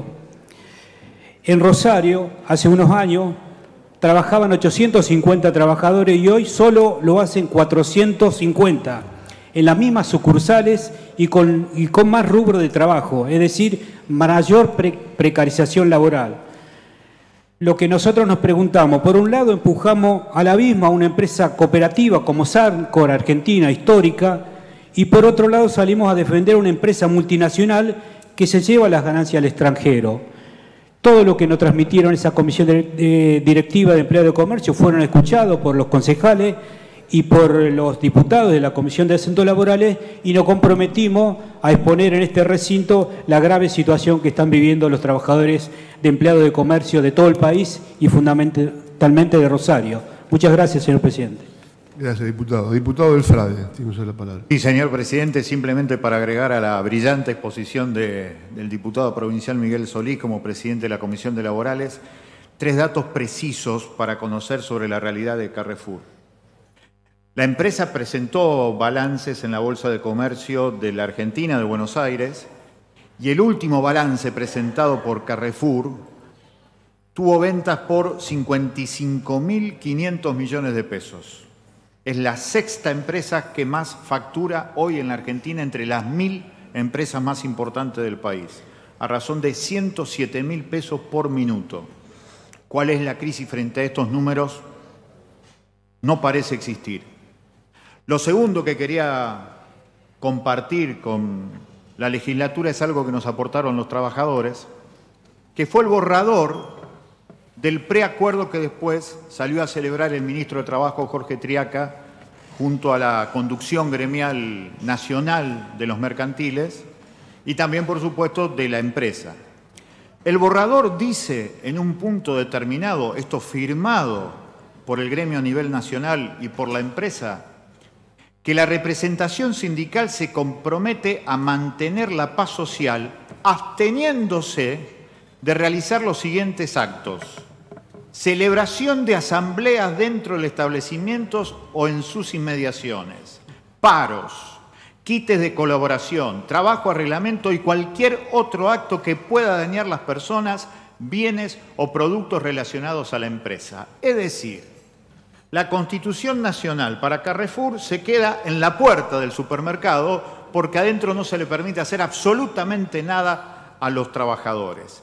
En Rosario, hace unos años, trabajaban ochocientos cincuenta trabajadores y hoy solo lo hacen cuatrocientos cincuenta, en las mismas sucursales y con, y con más rubro de trabajo, es decir, mayor pre precarización laboral. Lo que nosotros nos preguntamos, por un lado empujamos al abismo a una empresa cooperativa como Sancor Argentina, histórica, y por otro lado salimos a defender una empresa multinacional que se lleva las ganancias al extranjero. Todo lo que nos transmitieron esa comisión de, de, directiva de Empleado de Comercio fueron escuchados por los concejales y por los diputados de la Comisión de Asuntos Laborales y nos comprometimos a exponer en este recinto la grave situación que están viviendo los trabajadores de Empleados de Comercio de todo el país y fundamentalmente de Rosario. Muchas gracias, señor presidente. Gracias, diputado. Diputado del Frade, tiene usted la palabra. Sí, señor presidente, simplemente para agregar a la brillante exposición de, del diputado provincial Miguel Solís como presidente de la Comisión de Laborales, tres datos precisos para conocer sobre la realidad de Carrefour. La empresa presentó balances en la Bolsa de Comercio de la Argentina, de Buenos Aires, y el último balance presentado por Carrefour tuvo ventas por cincuenta y cinco mil quinientos millones de pesos. Es la sexta empresa que más factura hoy en la Argentina entre las mil empresas más importantes del país, a razón de ciento siete mil pesos por minuto. ¿Cuál es la crisis frente a estos números? No parece existir. Lo segundo que quería compartir con la legislatura es algo que nos aportaron los trabajadores, que fue el borrador del preacuerdo que después salió a celebrar el ministro de Trabajo, Jorge Triaca, junto a la conducción gremial nacional de los mercantiles y también, por supuesto, de la empresa. El borrador dice en un punto determinado, esto firmado por el gremio a nivel nacional y por la empresa, que la representación sindical se compromete a mantener la paz social absteniéndose de realizar los siguientes actos: celebración de asambleas dentro de establecimientos o en sus inmediaciones, paros, quites de colaboración, trabajo, arreglamento y cualquier otro acto que pueda dañar las personas, bienes o productos relacionados a la empresa. Es decir, la Constitución Nacional para Carrefour se queda en la puerta del supermercado porque adentro no se le permite hacer absolutamente nada a los trabajadores.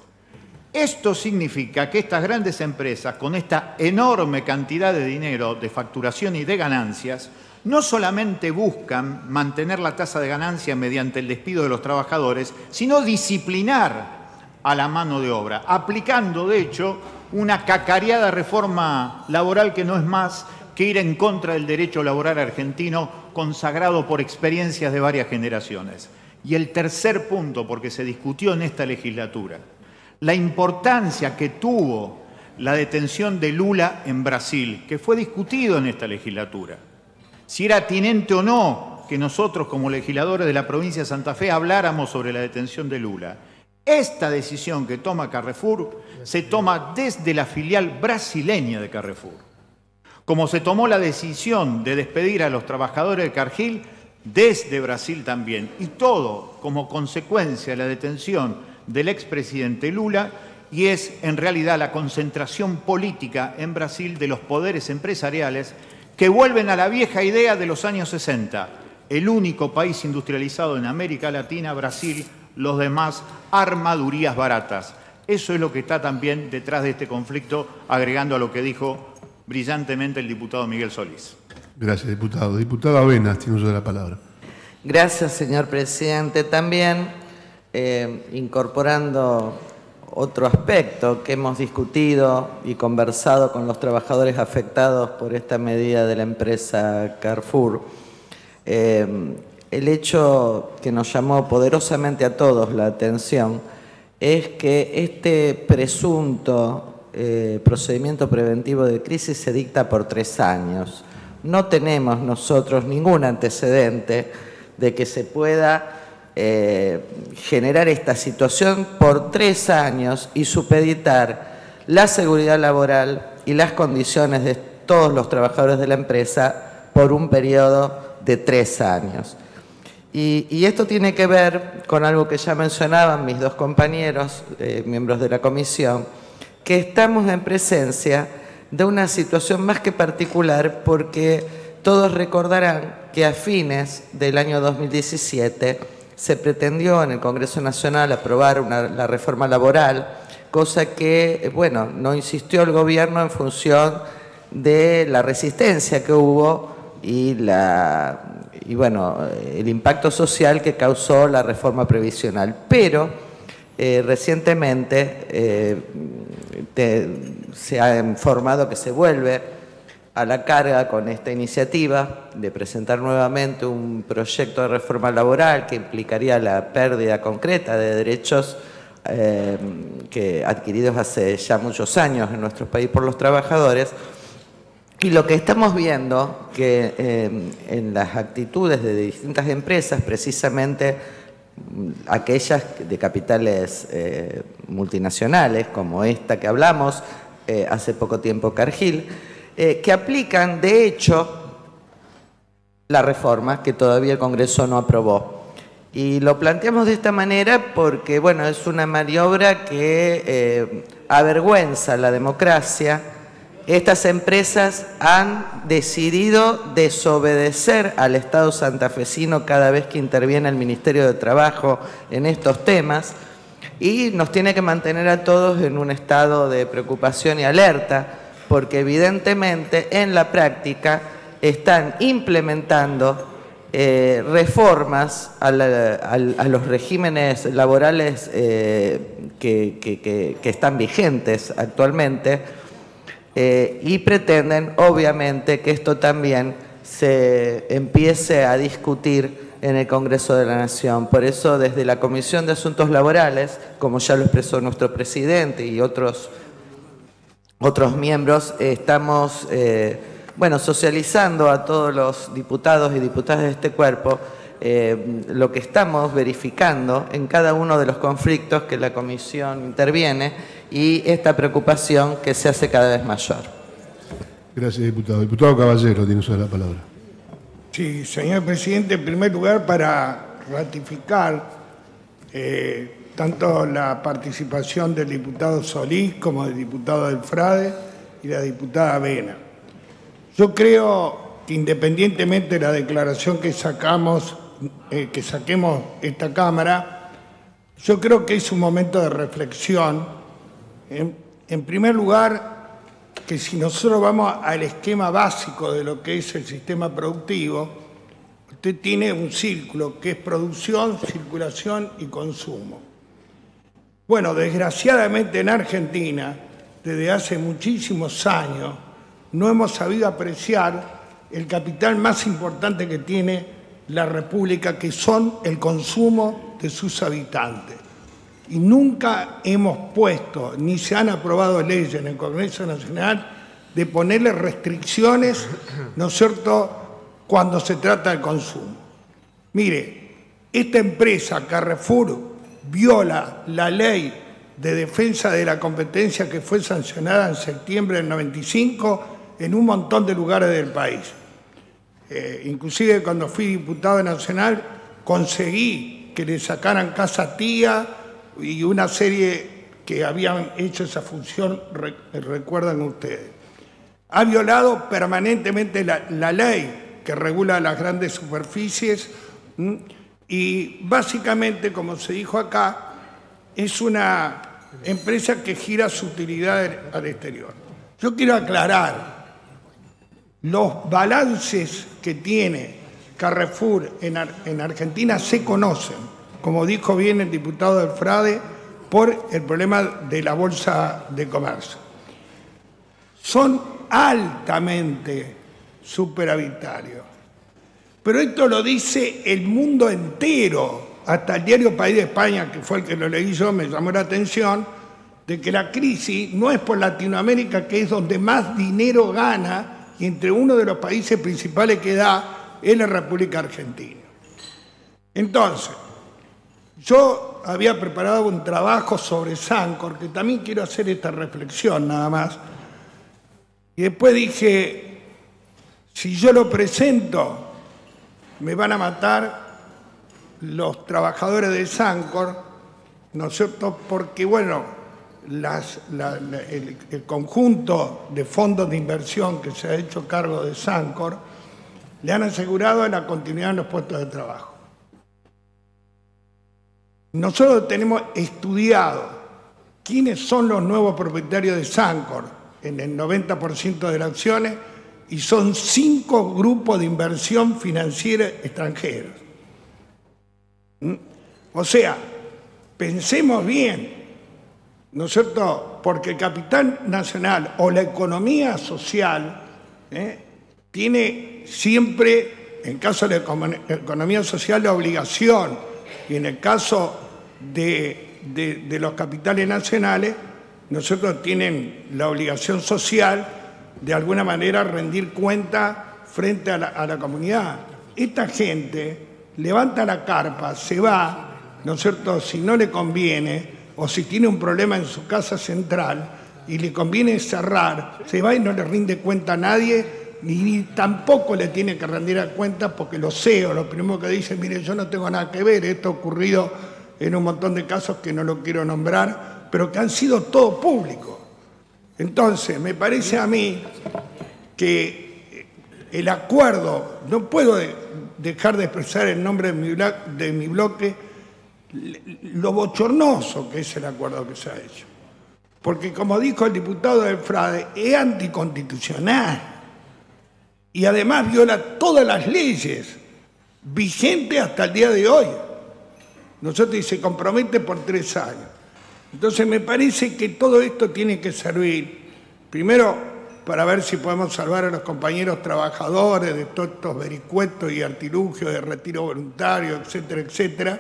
Esto significa que estas grandes empresas, con esta enorme cantidad de dinero, de facturación y de ganancias, no solamente buscan mantener la tasa de ganancia mediante el despido de los trabajadores, sino disciplinar a la mano de obra, aplicando, de hecho, una cacareada reforma laboral que no es más que ir en contra del derecho laboral argentino consagrado por experiencias de varias generaciones. Y el tercer punto, porque se discutió en esta legislatura, la importancia que tuvo la detención de Lula en Brasil, que fue discutido en esta legislatura. Si era atinente o no que nosotros, como legisladores de la provincia de Santa Fe, habláramos sobre la detención de Lula. Esta decisión que toma Carrefour se toma desde la filial brasileña de Carrefour. Como se tomó la decisión de despedir a los trabajadores de Cargill desde Brasil también. Y todo como consecuencia de la detención del expresidente Lula, y es en realidad la concentración política en Brasil de los poderes empresariales que vuelven a la vieja idea de los años sesenta. El único país industrializado en América Latina, Brasil, los demás armadurías baratas. Eso es lo que está también detrás de este conflicto, agregando a lo que dijo brillantemente el diputado Miguel Solís. Gracias, diputado. Diputado Avenas, tiene usted la palabra. Gracias, señor presidente. También eh, incorporando otro aspecto que hemos discutido y conversado con los trabajadores afectados por esta medida de la empresa Carrefour. Eh, el hecho que nos llamó poderosamente a todos la atención es que este presunto eh, procedimiento preventivo de crisis se dicta por tres años. No tenemos nosotros ningún antecedente de que se pueda eh, generar esta situación por tres años y supeditar la seguridad laboral y las condiciones de todos los trabajadores de la empresa por un periodo de tres años. Y, y esto tiene que ver con algo que ya mencionaban mis dos compañeros, eh, miembros de la comisión, que estamos en presencia de una situación más que particular porque todos recordarán que a fines del año dos mil diecisiete se pretendió en el Congreso Nacional aprobar una, la reforma laboral, cosa que, bueno, no insistió el gobierno en función de la resistencia que hubo y, la, y bueno, el impacto social que causó la reforma previsional. Pero eh, recientemente eh, te, se ha informado que se vuelve a la carga con esta iniciativa de presentar nuevamente un proyecto de reforma laboral que implicaría la pérdida concreta de derechos eh, que adquiridos hace ya muchos años en nuestro país por los trabajadores. Y lo que estamos viendo que eh, en las actitudes de distintas empresas, precisamente aquellas de capitales eh, multinacionales, como esta que hablamos eh, hace poco tiempo, Cargill, eh, que aplican de hecho la reforma que todavía el Congreso no aprobó. Y lo planteamos de esta manera porque, bueno, es una maniobra que eh, avergüenza la democracia. Estas empresas han decidido desobedecer al Estado santafesino cada vez que interviene el Ministerio de Trabajo en estos temas y nos tiene que mantener a todos en un estado de preocupación y alerta porque evidentemente en la práctica están implementando eh, reformas a, la, a, a los regímenes laborales eh, que, que, que, que están vigentes actualmente. Eh, y pretenden, obviamente, que esto también se empiece a discutir en el Congreso de la Nación. Por eso, desde la Comisión de Asuntos Laborales, como ya lo expresó nuestro presidente y otros, otros miembros, eh, estamos eh, bueno, socializando a todos los diputados y diputadas de este cuerpo eh, lo que estamos verificando en cada uno de los conflictos que la Comisión interviene y esta preocupación que se hace cada vez mayor. Gracias, diputado. Diputado Caballero, tiene usted la palabra. Sí, señor presidente, en primer lugar, para ratificar eh, tanto la participación del diputado Solís como del diputado del Frade y la diputada Avena. Yo creo que independientemente de la declaración que sacamos, eh, que saquemos esta Cámara, yo creo que es un momento de reflexión. En, en primer lugar, que si nosotros vamos al esquema básico de lo que es el sistema productivo, usted tiene un círculo que es producción, circulación y consumo. Bueno, desgraciadamente en Argentina, desde hace muchísimos años, no hemos sabido apreciar el capital más importante que tiene la República, que son el consumo de sus habitantes. Y nunca hemos puesto, ni se han aprobado leyes en el Congreso Nacional de ponerle restricciones, ¿no es cierto?, cuando se trata del consumo. Mire, esta empresa, Carrefour, viola la ley de defensa de la competencia que fue sancionada en septiembre del noventa y cinco en un montón de lugares del país. Eh, inclusive cuando fui diputado nacional conseguí que le sacaran Casa Tía y una serie que habían hecho esa función, recuerdan ustedes. Ha violado permanentemente la, la ley que regula las grandes superficies ¿m? Y básicamente, como se dijo acá, es una empresa que gira su utilidad al exterior. Yo quiero aclarar, los balances que tiene Carrefour en, Ar en Argentina se conocen, como dijo bien el diputado del Frade, por el problema de la Bolsa de Comercio. Son altamente superavitarios. Pero esto lo dice el mundo entero, hasta el diario País de España, que fue el que lo leí yo, me llamó la atención, de que la crisis no es por Latinoamérica, que es donde más dinero gana, y entre uno de los países principales que da es la República Argentina. Entonces, yo había preparado un trabajo sobre Sancor, que también quiero hacer esta reflexión nada más, y después dije, si yo lo presento, me van a matar los trabajadores de Sancor, ¿no es cierto? Porque, bueno, las, la, la, el, el conjunto de fondos de inversión que se ha hecho cargo de Sancor le han asegurado la continuidad en los puestos de trabajo. Nosotros tenemos estudiado quiénes son los nuevos propietarios de Sancor en el noventa por ciento de las acciones, y son cinco grupos de inversión financiera extranjeros. ¿Mm? O sea, pensemos bien, ¿no es cierto? Porque el capital nacional o la economía social ¿eh? tiene siempre, en caso de la economía social, la obligación, y en el caso de, de, de los capitales nacionales, nosotros tienen la obligación social de alguna manera rendir cuenta frente a la, a la comunidad. Esta gente levanta la carpa, se va, ¿no es cierto?, si no le conviene, o si tiene un problema en su casa central y le conviene cerrar, se va y no le rinde cuenta a nadie, ni, ni tampoco le tiene que rendir cuenta, porque los C E O, lo primero que dicen, mire, yo no tengo nada que ver, esto ha ocurrido en un montón de casos que no lo quiero nombrar, pero que han sido todo públicos. Entonces, me parece a mí que el acuerdo, no puedo dejar de expresar en nombre de mi, de mi bloque lo bochornoso que es el acuerdo que se ha hecho. Porque, como dijo el diputado del Frade, es anticonstitucional y además viola todas las leyes vigentes hasta el día de hoy. Nosotros y se compromete por tres años. Entonces me parece que todo esto tiene que servir, primero, para ver si podemos salvar a los compañeros trabajadores de todos estos vericuetos y artilugios de retiro voluntario, etcétera, etcétera,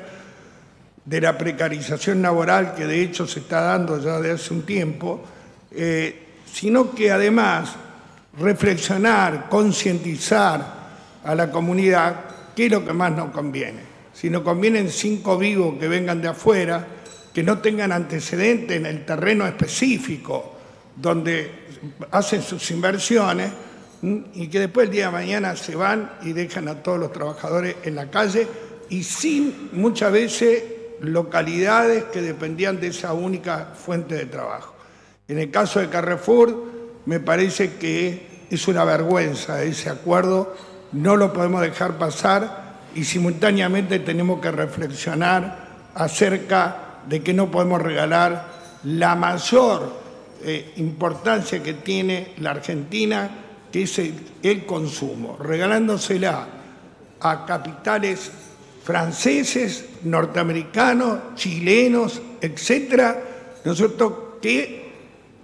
de la precarización laboral que de hecho se está dando ya de hace un tiempo, eh, sino que además reflexionar, concientizar a la comunidad qué es lo que más nos conviene. Si nos convienen cinco vivos que vengan de afuera, que no tengan antecedentes en el terreno específico donde hacen sus inversiones y que después el día de mañana se van y dejan a todos los trabajadores en la calle y sin muchas veces localidades que dependían de esa única fuente de trabajo. En el caso de Carrefour, me parece que es una vergüenza ese acuerdo, no lo podemos dejar pasar y simultáneamente tenemos que reflexionar acerca de que no podemos regalar la mayor eh, importancia que tiene la Argentina, que es el, el consumo, regalándosela a capitales franceses, norteamericanos, chilenos, etcétera, ¿no es cierto?, que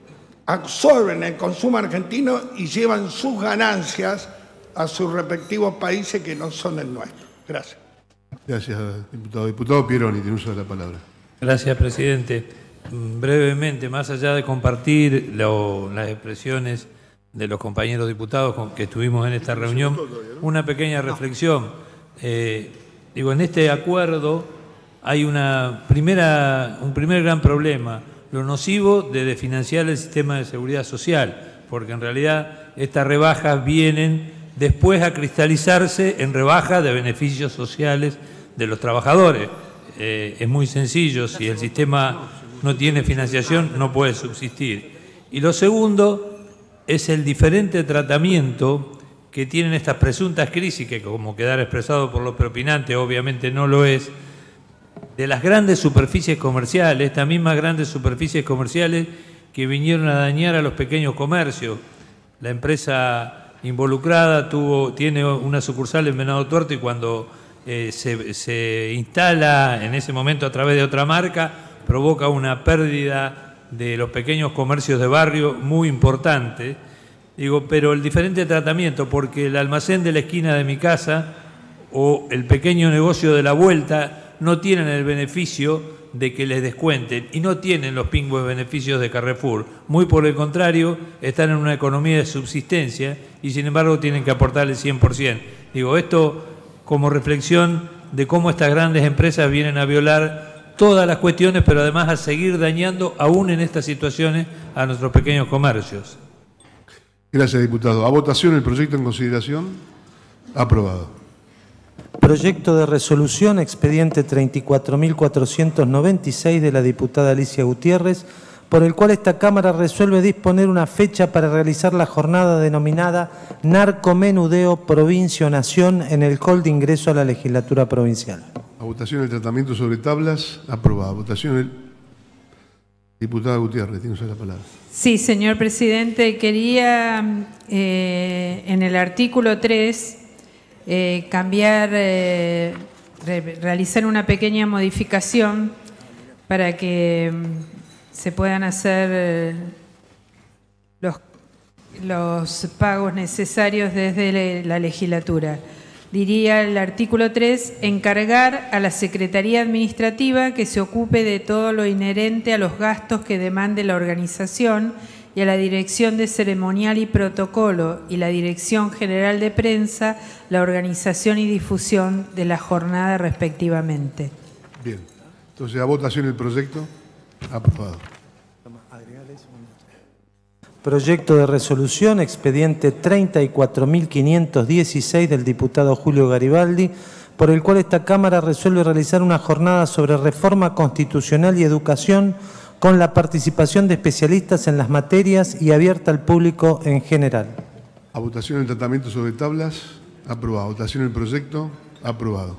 absorben el consumo argentino y llevan sus ganancias a sus respectivos países que no son el nuestro. Gracias. Gracias, diputado. Diputado Pieroni, tiene uso de la palabra. Gracias, presidente. Brevemente, más allá de compartir lo, las expresiones de los compañeros diputados con que estuvimos en esta reunión, una pequeña reflexión. Eh, digo, en este acuerdo hay una primera, un primer gran problema, lo nocivo de desfinanciar el sistema de seguridad social, porque en realidad estas rebajas vienen después a cristalizarse en rebajas de beneficios sociales de los trabajadores. Eh, es muy sencillo, si el sistema no tiene financiación no puede subsistir. Y lo segundo es el diferente tratamiento que tienen estas presuntas crisis, que como quedara expresado por los preopinantes obviamente no lo es, de las grandes superficies comerciales, estas mismas grandes superficies comerciales que vinieron a dañar a los pequeños comercios. La empresa involucrada tuvo, tiene una sucursal en Venado Tuerto y cuando Eh, se, se instala en ese momento a través de otra marca, provoca una pérdida de los pequeños comercios de barrio muy importante. Digo, pero el diferente tratamiento, porque el almacén de la esquina de mi casa o el pequeño negocio de la vuelta no tienen el beneficio de que les descuenten y no tienen los pingües beneficios de Carrefour. Muy por el contrario, están en una economía de subsistencia y sin embargo tienen que aportar el cien por ciento. Digo, esto como reflexión de cómo estas grandes empresas vienen a violar todas las cuestiones, pero además a seguir dañando, aún en estas situaciones, a nuestros pequeños comercios. Gracias, diputado. A votación el proyecto en consideración. Aprobado. Proyecto de resolución, expediente treinta y cuatro mil cuatrocientos noventa y seis de la diputada Alicia Gutiérrez, por el cual esta Cámara resuelve disponer una fecha para realizar la jornada denominada Narcomenudeo Provincio-Nación en el hall de ingreso a la legislatura provincial. A votación el tratamiento sobre tablas. Aprobado. A votación el diputada Gutiérrez. Tiene usted la palabra. Sí, señor presidente. Quería eh, en el artículo tres eh, cambiar, eh, re realizar una pequeña modificación para que se puedan hacer eh, los, los pagos necesarios desde la legislatura. Diría el artículo tres, encargar a la Secretaría Administrativa que se ocupe de todo lo inherente a los gastos que demande la organización y a la Dirección de Ceremonial y Protocolo y la Dirección General de Prensa la organización y difusión de la jornada respectivamente. Bien. Entonces, a votación el proyecto. Aprobado. Proyecto de resolución, expediente treinta y cuatro mil quinientos dieciséis del diputado Julio Garibaldi, por el cual esta Cámara resuelve realizar una jornada sobre reforma constitucional y educación con la participación de especialistas en las materias y abierta al público en general. A votación el tratamiento sobre tablas. Aprobado. A votación el proyecto. Aprobado.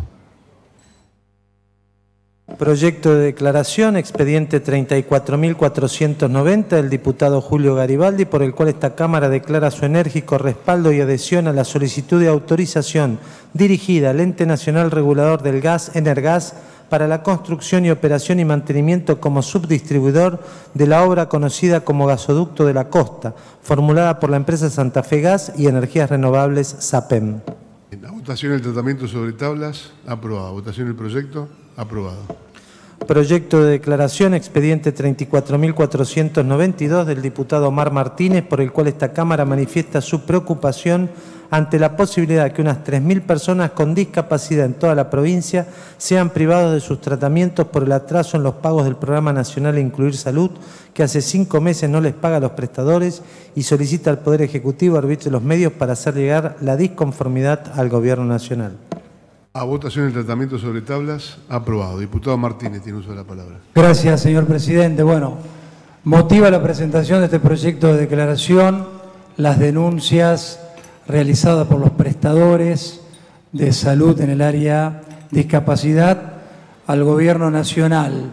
Proyecto de declaración, expediente treinta y cuatro mil cuatrocientos noventa del diputado Julio Garibaldi, por el cual esta Cámara declara su enérgico respaldo y adhesión a la solicitud de autorización dirigida al Ente Nacional Regulador del Gas, Energas, para la construcción y operación y mantenimiento como subdistribuidor de la obra conocida como Gasoducto de la Costa, formulada por la empresa Santa Fe Gas y Energías Renovables SAPEM. A votación el tratamiento sobre tablas. Aprobado. A votación el proyecto. Aprobado. Proyecto de declaración, expediente treinta y cuatro mil cuatrocientos noventa y dos del diputado Omar Martínez, por el cual esta Cámara manifiesta su preocupación ante la posibilidad de que unas tres mil personas con discapacidad en toda la provincia sean privados de sus tratamientos por el atraso en los pagos del Programa Nacional Incluir Salud, que hace cinco meses no les paga a los prestadores y solicita al Poder Ejecutivo arbitre los medios para hacer llegar la disconformidad al Gobierno Nacional. A votación el tratamiento sobre tablas. Aprobado. Diputado Martínez tiene uso de la palabra. Gracias, señor presidente. Bueno, motiva la presentación de este proyecto de declaración las denuncias realizadas por los prestadores de salud en el área discapacidad al Gobierno Nacional.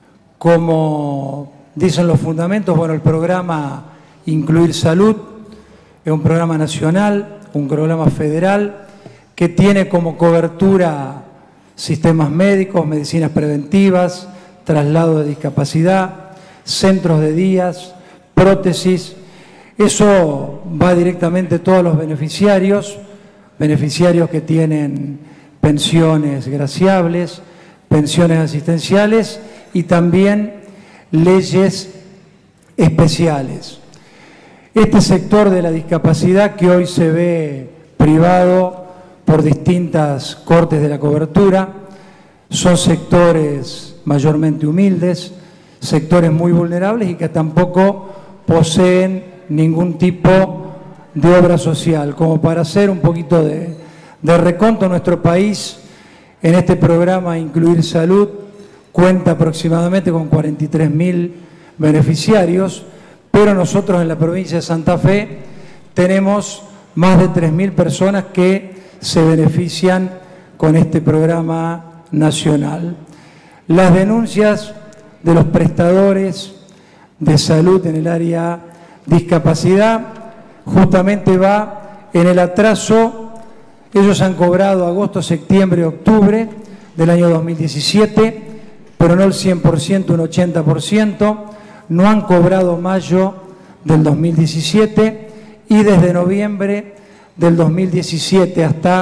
Como dicen los fundamentos, bueno, el programa Incluir Salud es un programa nacional, un programa federal, que tiene como cobertura sistemas médicos, medicinas preventivas, traslado de discapacidad, centros de días, prótesis. Eso va directamente a todos los beneficiarios, beneficiarios que tienen pensiones graciables, pensiones asistenciales y también leyes especiales. Este sector de la discapacidad que hoy se ve privado por distintas cortes de la cobertura, son sectores mayormente humildes, sectores muy vulnerables y que tampoco poseen ningún tipo de obra social. Como para hacer un poquito de, de reconto, nuestro país en este programa Incluir Salud cuenta aproximadamente con cuarenta y tres mil beneficiarios, pero nosotros en la provincia de Santa Fe tenemos más de tres mil personas que se benefician con este programa nacional. Las denuncias de los prestadores de salud en el área discapacidad justamente va en el atraso. Ellos han cobrado agosto, septiembre, octubre del año dos mil diecisiete, pero no el cien por ciento, un ochenta por ciento. No han cobrado mayo del dos mil diecisiete y desde noviembre del dos mil diecisiete hasta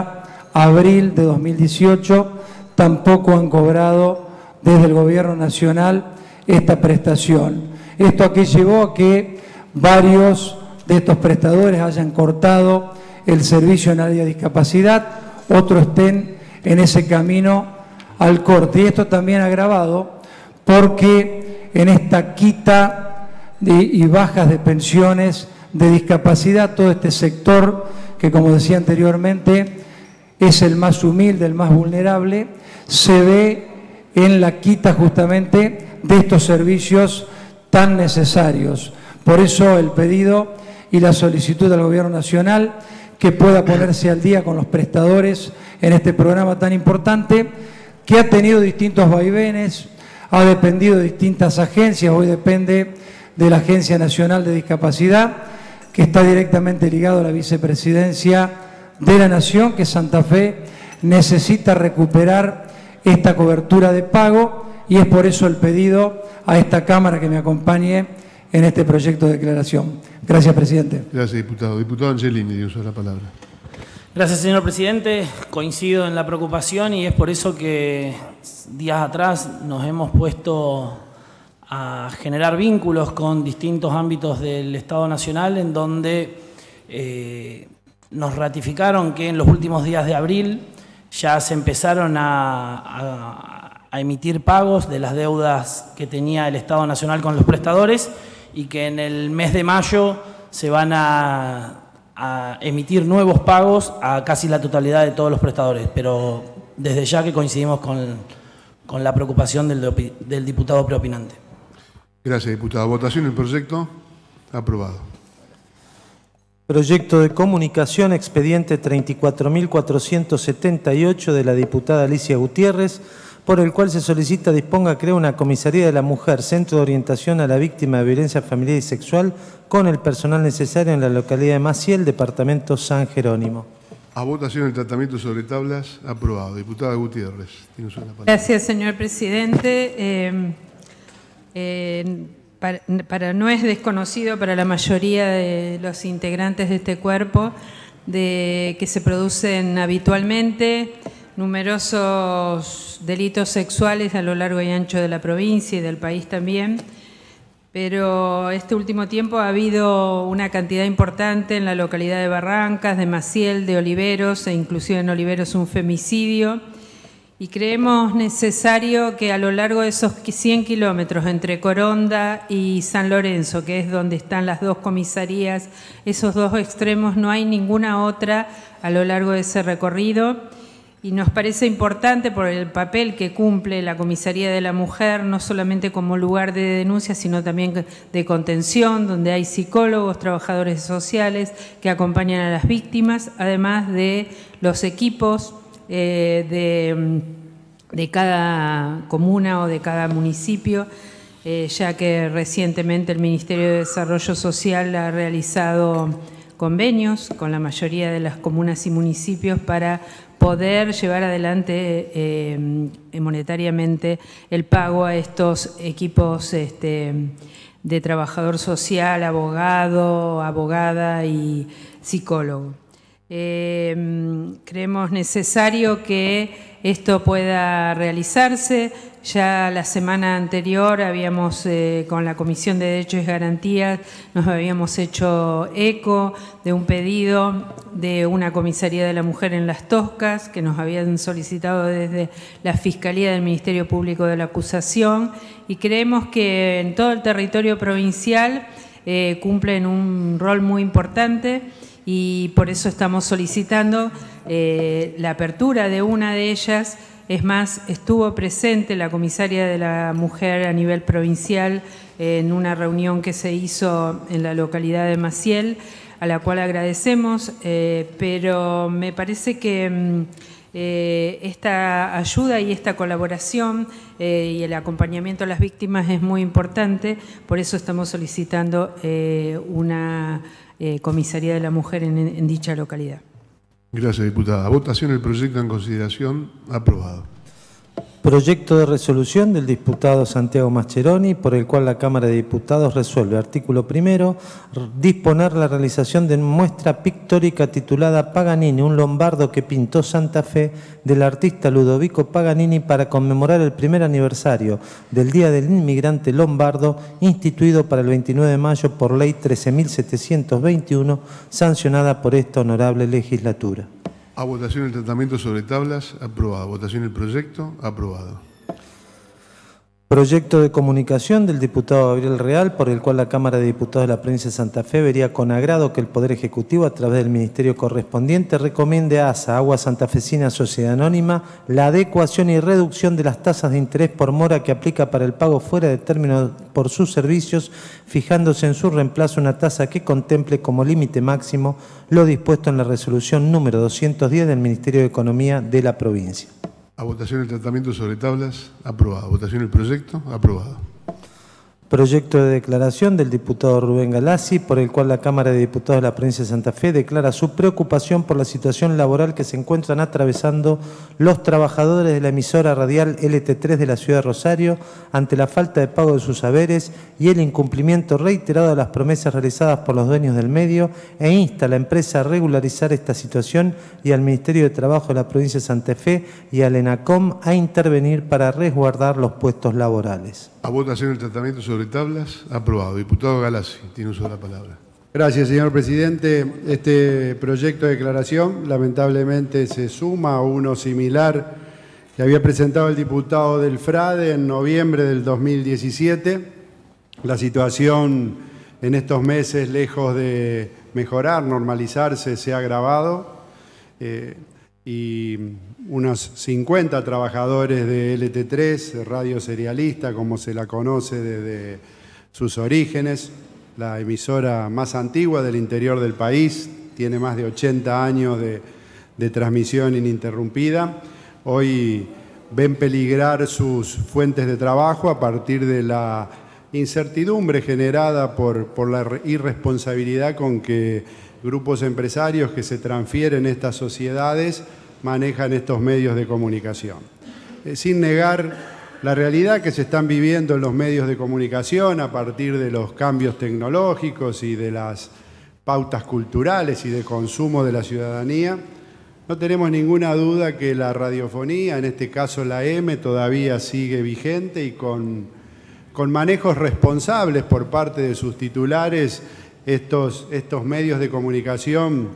abril de dos mil dieciocho, tampoco han cobrado desde el Gobierno Nacional esta prestación. Esto a qué llevó a que varios de estos prestadores hayan cortado el servicio en área de discapacidad, otros estén en ese camino al corte. Y esto también agravado porque en esta quita de, y bajas de pensiones de discapacidad, todo este sector que, como decía anteriormente, es el más humilde, el más vulnerable, se ve en la quita justamente de estos servicios tan necesarios. Por eso el pedido y la solicitud del Gobierno Nacional que pueda ponerse al día con los prestadores en este programa tan importante, que ha tenido distintos vaivenes, ha dependido de distintas agencias, hoy depende de la Agencia Nacional de Discapacidad, que está directamente ligado a la Vicepresidencia de la Nación, que Santa Fe necesita recuperar esta cobertura de pago, y es por eso el pedido a esta Cámara que me acompañe en este proyecto de declaración. Gracias, presidente. Gracias, diputado. Diputado Angelini, tiene usted la palabra. Gracias, señor presidente. Coincido en la preocupación y es por eso que días atrás nos hemos puesto a generar vínculos con distintos ámbitos del Estado Nacional, en donde eh, nos ratificaron que en los últimos días de abril ya se empezaron a, a, a emitir pagos de las deudas que tenía el Estado Nacional con los prestadores, y que en el mes de mayo se van a, a emitir nuevos pagos a casi la totalidad de todos los prestadores, pero desde ya que coincidimos con, con la preocupación del, del diputado preopinante. Gracias, diputado. Votación del proyecto. Aprobado. Proyecto de comunicación expediente treinta y cuatro mil cuatrocientos setenta y ocho de la diputada Alicia Gutiérrez, por el cual se solicita disponga crear una comisaría de la mujer, centro de orientación a la víctima de violencia familiar y sexual, con el personal necesario en la localidad de Maciel, departamento San Jerónimo. A votación el tratamiento sobre tablas. Aprobado. Diputada Gutiérrez, tiene usted la palabra. Gracias, señor presidente. Eh, eh, para, para, no es desconocido para la mayoría de los integrantes de este cuerpo de que se producen habitualmente numerosos delitos sexuales a lo largo y ancho de la provincia y del país también, pero este último tiempo ha habido una cantidad importante en la localidad de Barrancas, de Maciel, de Oliveros, e inclusive en Oliveros un femicidio, y creemos necesario que a lo largo de esos cien kilómetros entre Coronda y San Lorenzo, que es donde están las dos comisarías, esos dos extremos, no hay ninguna otra a lo largo de ese recorrido. Y nos parece importante por el papel que cumple la Comisaría de la Mujer, no solamente como lugar de denuncia, sino también de contención, donde hay psicólogos, trabajadores sociales que acompañan a las víctimas, además de los equipos eh, de, de cada comuna o de cada municipio, eh, ya que recientemente el Ministerio de Desarrollo Social ha realizado convenios con la mayoría de las comunas y municipios para poder llevar adelante eh, monetariamente el pago a estos equipos este, de trabajador social, abogado, abogada y psicólogo. Eh, creemos necesario que esto pueda realizarse. Ya la semana anterior habíamos, eh, con la Comisión de Derechos y Garantías, nos habíamos hecho eco de un pedido de una comisaría de la mujer en Las Toscas, que nos habían solicitado desde la Fiscalía del Ministerio Público de la Acusación, y creemos que en todo el territorio provincial eh, cumplen un rol muy importante, y por eso estamos solicitando eh, la apertura de una de ellas. Es más, estuvo presente la comisaria de la mujer a nivel provincial en una reunión que se hizo en la localidad de Maciel, a la cual agradecemos, eh, pero me parece que eh, esta ayuda y esta colaboración eh, y el acompañamiento a las víctimas es muy importante, por eso estamos solicitando eh, una eh, comisaría de la mujer en, en dicha localidad. Gracias, diputada. A votación el proyecto en consideración. Aprobado. Proyecto de resolución del diputado Santiago Mascheroni, por el cual la Cámara de Diputados resuelve, artículo primero, disponer la realización de muestra pictórica titulada Paganini, un lombardo que pintó Santa Fe, del artista Ludovico Paganini, para conmemorar el primer aniversario del Día del Inmigrante Lombardo, instituido para el veintinueve de mayo por Ley trece mil setecientos veintiuno, sancionada por esta honorable legislatura. A votación el tratamiento sobre tablas, aprobado. Votación el proyecto, aprobado. Proyecto de comunicación del diputado Gabriel Real, por el cual la Cámara de Diputados de la Provincia de Santa Fe vería con agrado que el Poder Ejecutivo, a través del Ministerio correspondiente, recomiende a ASA, Agua Santafesina Sociedad Anónima, la adecuación y reducción de las tasas de interés por mora que aplica para el pago fuera de término por sus servicios, fijándose en su reemplazo una tasa que contemple como límite máximo lo dispuesto en la resolución número doscientos diez del Ministerio de Economía de la provincia. A votación el tratamiento sobre tablas, aprobado. Votación el proyecto, aprobado. Proyecto de declaración del diputado Rubén Galassi, por el cual la Cámara de Diputados de la Provincia de Santa Fe declara su preocupación por la situación laboral que se encuentran atravesando los trabajadores de la emisora radial L T tres de la ciudad de Rosario ante la falta de pago de sus haberes y el incumplimiento reiterado de las promesas realizadas por los dueños del medio, e insta a la empresa a regularizar esta situación y al Ministerio de Trabajo de la Provincia de Santa Fe y al ENACOM a intervenir para resguardar los puestos laborales. A votación el tratamiento sobre tablas, aprobado. Diputado Galassi, tiene uso de la palabra. Gracias, señor presidente. Este proyecto de declaración lamentablemente se suma a uno similar que había presentado el diputado del Frade en noviembre del dos mil diecisiete. La situación en estos meses, lejos de mejorar, normalizarse, se ha agravado. Eh, y unos cincuenta trabajadores de L T tres, radio serialista, como se la conoce desde sus orígenes, la emisora más antigua del interior del país, tiene más de ochenta años de, de transmisión ininterrumpida. Hoy ven peligrar sus fuentes de trabajo a partir de la incertidumbre generada por, por la irresponsabilidad con que grupos empresarios que se transfieren estas sociedades manejan estos medios de comunicación. Eh, sin negar la realidad que se están viviendo en los medios de comunicación a partir de los cambios tecnológicos y de las pautas culturales y de consumo de la ciudadanía, no tenemos ninguna duda que la radiofonía, en este caso la M, todavía sigue vigente y con, con manejos responsables por parte de sus titulares. Estos, estos medios de comunicación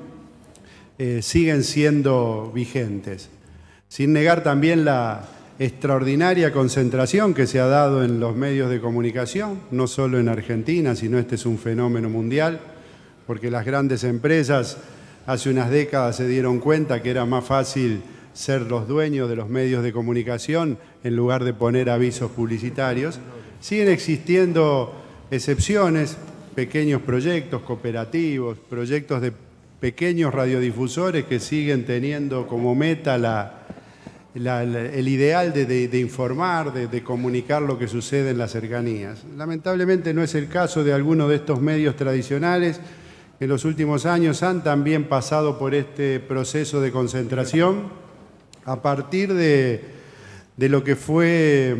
eh, siguen siendo vigentes. Sin negar también la extraordinaria concentración que se ha dado en los medios de comunicación, no solo en Argentina, sino este es un fenómeno mundial, porque las grandes empresas hace unas décadas se dieron cuenta que era más fácil ser los dueños de los medios de comunicación en lugar de poner avisos publicitarios. Siguen existiendo excepciones, pequeños proyectos cooperativos, proyectos de pequeños radiodifusores que siguen teniendo como meta la, la, la, el ideal de, de, de informar, de, de comunicar lo que sucede en las cercanías. Lamentablemente no es el caso de algunos de estos medios tradicionales que en los últimos años han también pasado por este proceso de concentración a partir de, de lo que fue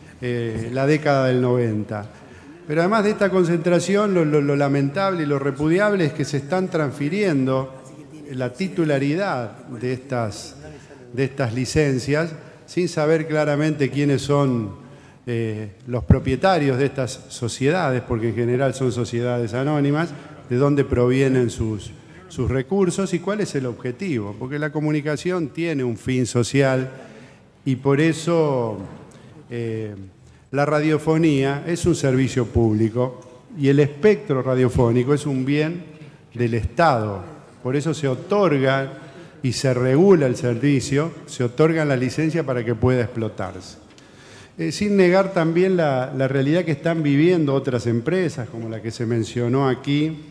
eh, la década del noventa. Pero además de esta concentración, lo, lo, lo lamentable y lo repudiable es que se están transfiriendo la titularidad de estas, de estas licencias sin saber claramente quiénes son eh, los propietarios de estas sociedades, porque en general son sociedades anónimas, de dónde provienen sus, sus recursos y cuál es el objetivo, porque la comunicación tiene un fin social y por eso eh, la radiofonía es un servicio público y el espectro radiofónico es un bien del Estado. Por eso se otorga y se regula el servicio, se otorga la licencia para que pueda explotarse. Eh, sin negar también la, la realidad que están viviendo otras empresas, como la que se mencionó aquí,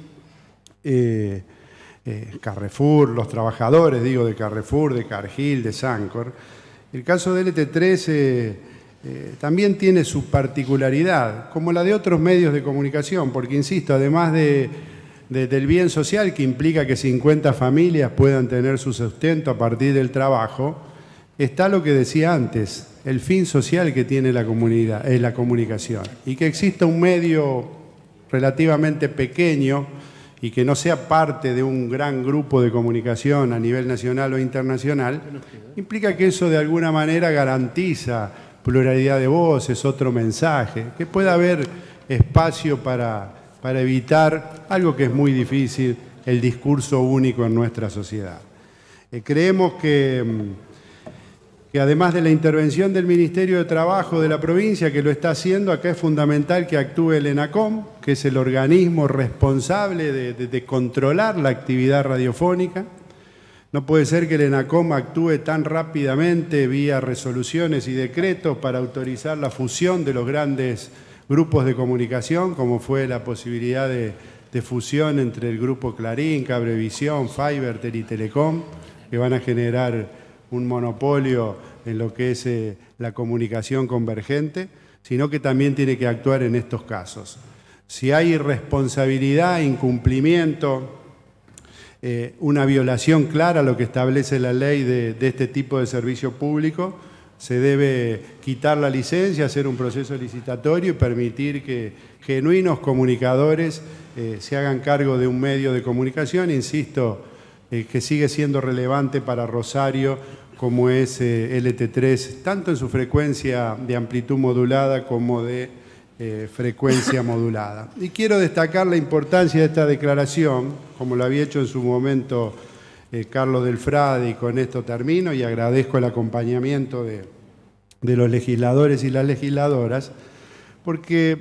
eh, eh, Carrefour, los trabajadores, digo, de Carrefour, de Cargill, de Sancor. El caso de L T tres eh, eh, también tiene su particularidad, como la de otros medios de comunicación, porque, insisto, además de, de, del bien social que implica que cincuenta familias puedan tener su sustento a partir del trabajo, está lo que decía antes, el fin social que tiene la, comunidad, eh, la comunicación. Y que exista un medio relativamente pequeño y que no sea parte de un gran grupo de comunicación a nivel nacional o internacional, implica que eso de alguna manera garantiza pluralidad de voces, otro mensaje, que pueda haber espacio para, para evitar algo que es muy difícil, el discurso único en nuestra sociedad. Eh, creemos que, que además de la intervención del Ministerio de Trabajo de la provincia, que lo está haciendo, acá es fundamental que actúe el ENACOM, que es el organismo responsable de, de, de controlar la actividad radiofónica. No puede ser que el ENACOM actúe tan rápidamente vía resoluciones y decretos para autorizar la fusión de los grandes grupos de comunicación, como fue la posibilidad de, de fusión entre el grupo Clarín, Cablevisión, Fivertel y Telecom, que van a generar un monopolio en lo que es eh, la comunicación convergente, sino que también tiene que actuar en estos casos. Si hay irresponsabilidad, incumplimiento, Eh, una violación clara a lo que establece la ley de, de este tipo de servicio público, se debe quitar la licencia, hacer un proceso licitatorio y permitir que genuinos comunicadores eh, se hagan cargo de un medio de comunicación, insisto, eh, que sigue siendo relevante para Rosario, como es eh, L T tres, tanto en su frecuencia de amplitud modulada como de Eh, frecuencia modulada. Y quiero destacar la importancia de esta declaración, como lo había hecho en su momento eh, Carlos Del Frade, y con esto termino, y agradezco el acompañamiento de, de los legisladores y las legisladoras, porque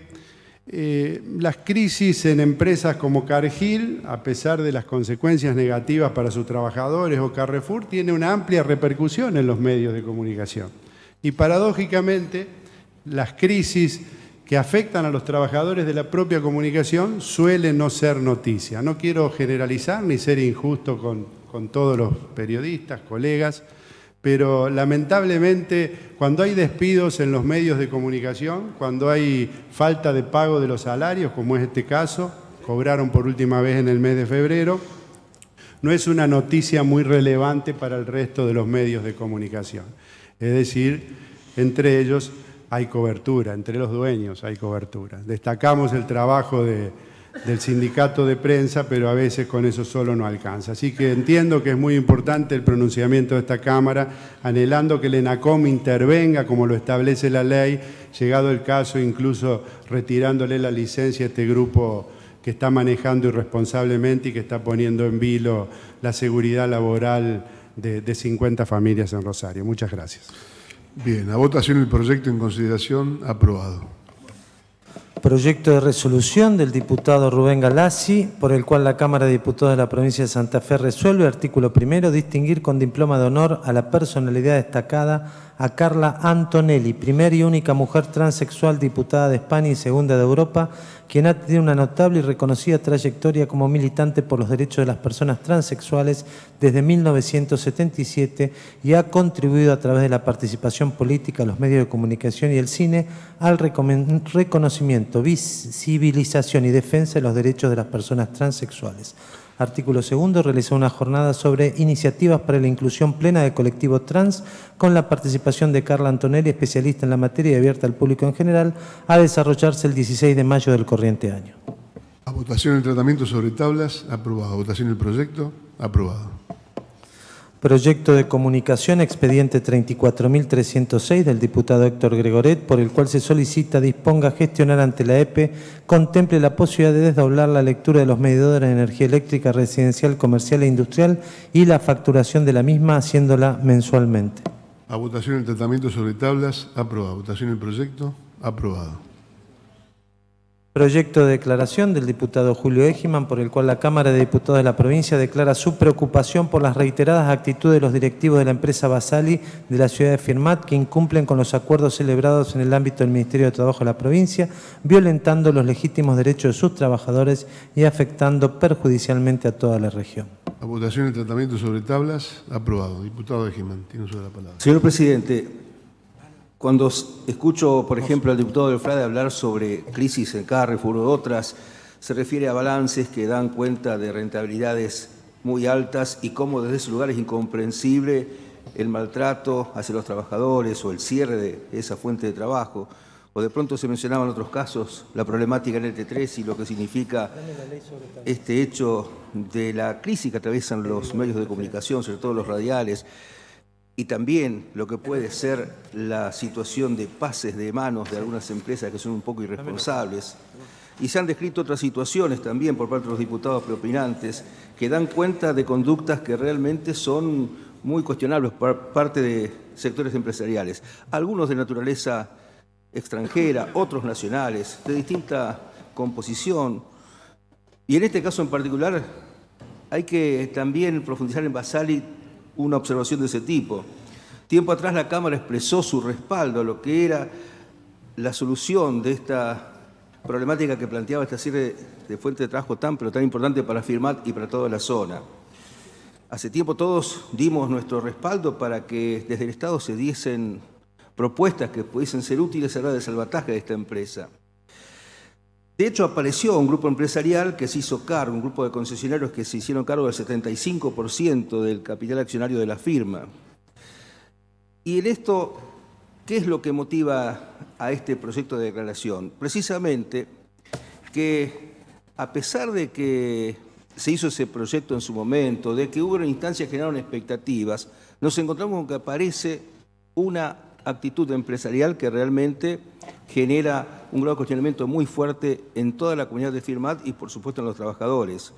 eh, las crisis en empresas como Cargill, a pesar de las consecuencias negativas para sus trabajadores, o Carrefour, tiene una amplia repercusión en los medios de comunicación. Y paradójicamente, las crisis que afectan a los trabajadores de la propia comunicación suelen no ser noticia. No quiero generalizar ni ser injusto con, con todos los periodistas, colegas, pero lamentablemente cuando hay despidos en los medios de comunicación, cuando hay falta de pago de los salarios, como es este caso, cobraron por última vez en el mes de febrero, no es una noticia muy relevante para el resto de los medios de comunicación. Es decir, entre ellos hay cobertura, entre los dueños hay cobertura. Destacamos el trabajo de, del sindicato de prensa, pero a veces con eso solo no alcanza. Así que entiendo que es muy importante el pronunciamiento de esta Cámara, anhelando que el ENACOM intervenga como lo establece la ley, llegado el caso incluso retirándole la licencia a este grupo que está manejando irresponsablemente y que está poniendo en vilo la seguridad laboral de, de cincuenta familias en Rosario. Muchas gracias. Bien, a votación el proyecto en consideración, aprobado. Proyecto de resolución del diputado Rubén Galassi, por el cual la Cámara de Diputados de la provincia de Santa Fe resuelve, artículo primero, distinguir con diploma de honor a la personalidad destacada a Carla Antonelli, primera y única mujer transexual diputada de España y segunda de Europa, quien ha tenido una notable y reconocida trayectoria como militante por los derechos de las personas transexuales desde mil novecientos setenta y siete y ha contribuido a través de la participación política, los medios de comunicación y el cine al reconocimiento, visibilización y defensa de los derechos de las personas transexuales. Artículo segundo, realizó una jornada sobre iniciativas para la inclusión plena del colectivo trans con la participación de Carla Antonelli, especialista en la materia y abierta al público en general, a desarrollarse el dieciséis de mayo del corriente año. A votación el tratamiento sobre tablas, aprobado. A votación el proyecto, aprobado. Proyecto de comunicación expediente treinta y cuatro mil trescientos seis del diputado Héctor Gregoret, por el cual se solicita disponga gestionar ante la E P E, contemple la posibilidad de desdoblar la lectura de los medidores de energía eléctrica residencial, comercial e industrial y la facturación de la misma, haciéndola mensualmente. A votación el tratamiento sobre tablas, aprobado. A votación el proyecto, aprobado. Proyecto de declaración del diputado Julio Egiman, por el cual la Cámara de Diputados de la provincia declara su preocupación por las reiteradas actitudes de los directivos de la empresa Basali de la ciudad de Firmat, que incumplen con los acuerdos celebrados en el ámbito del Ministerio de Trabajo de la provincia, violentando los legítimos derechos de sus trabajadores y afectando perjudicialmente a toda la región. A votación el tratamiento sobre tablas, aprobado. Diputado Egiman, tiene uso de la palabra. Señor presidente, cuando escucho, por ejemplo, al diputado Del Frade hablar sobre crisis en Carrefour u otras, se refiere a balances que dan cuenta de rentabilidades muy altas y cómo desde ese lugar es incomprensible el maltrato hacia los trabajadores o el cierre de esa fuente de trabajo, o de pronto se mencionaba en otros casos la problemática en el T tres y lo que significa este hecho de la crisis que atraviesan los medios de comunicación, sobre todo los radiales, y también lo que puede ser la situación de pases de manos de algunas empresas que son un poco irresponsables. Y se han descrito otras situaciones también por parte de los diputados preopinantes que dan cuenta de conductas que realmente son muy cuestionables por parte de sectores empresariales. Algunos de naturaleza extranjera, otros nacionales, de distinta composición. Y en este caso en particular hay que también profundizar en Basali una observación de ese tipo. Tiempo atrás la Cámara expresó su respaldo a lo que era la solución de esta problemática que planteaba esta serie de fuentes de trabajo tan pero tan importante para Firmat y para toda la zona. Hace tiempo todos dimos nuestro respaldo para que desde el Estado se diesen propuestas que pudiesen ser útiles a la hora de salvataje de esta empresa. De hecho, apareció un grupo empresarial que se hizo cargo, un grupo de concesionarios que se hicieron cargo del setenta y cinco por ciento del capital accionario de la firma. Y en esto, ¿qué es lo que motiva a este proyecto de declaración? Precisamente que, a pesar de que se hizo ese proyecto en su momento, de que hubo una instancia que generaron expectativas, nos encontramos con que aparece una actitud empresarial que realmente genera un grado de cuestionamiento muy fuerte en toda la comunidad de Firmat y, por supuesto, en los trabajadores.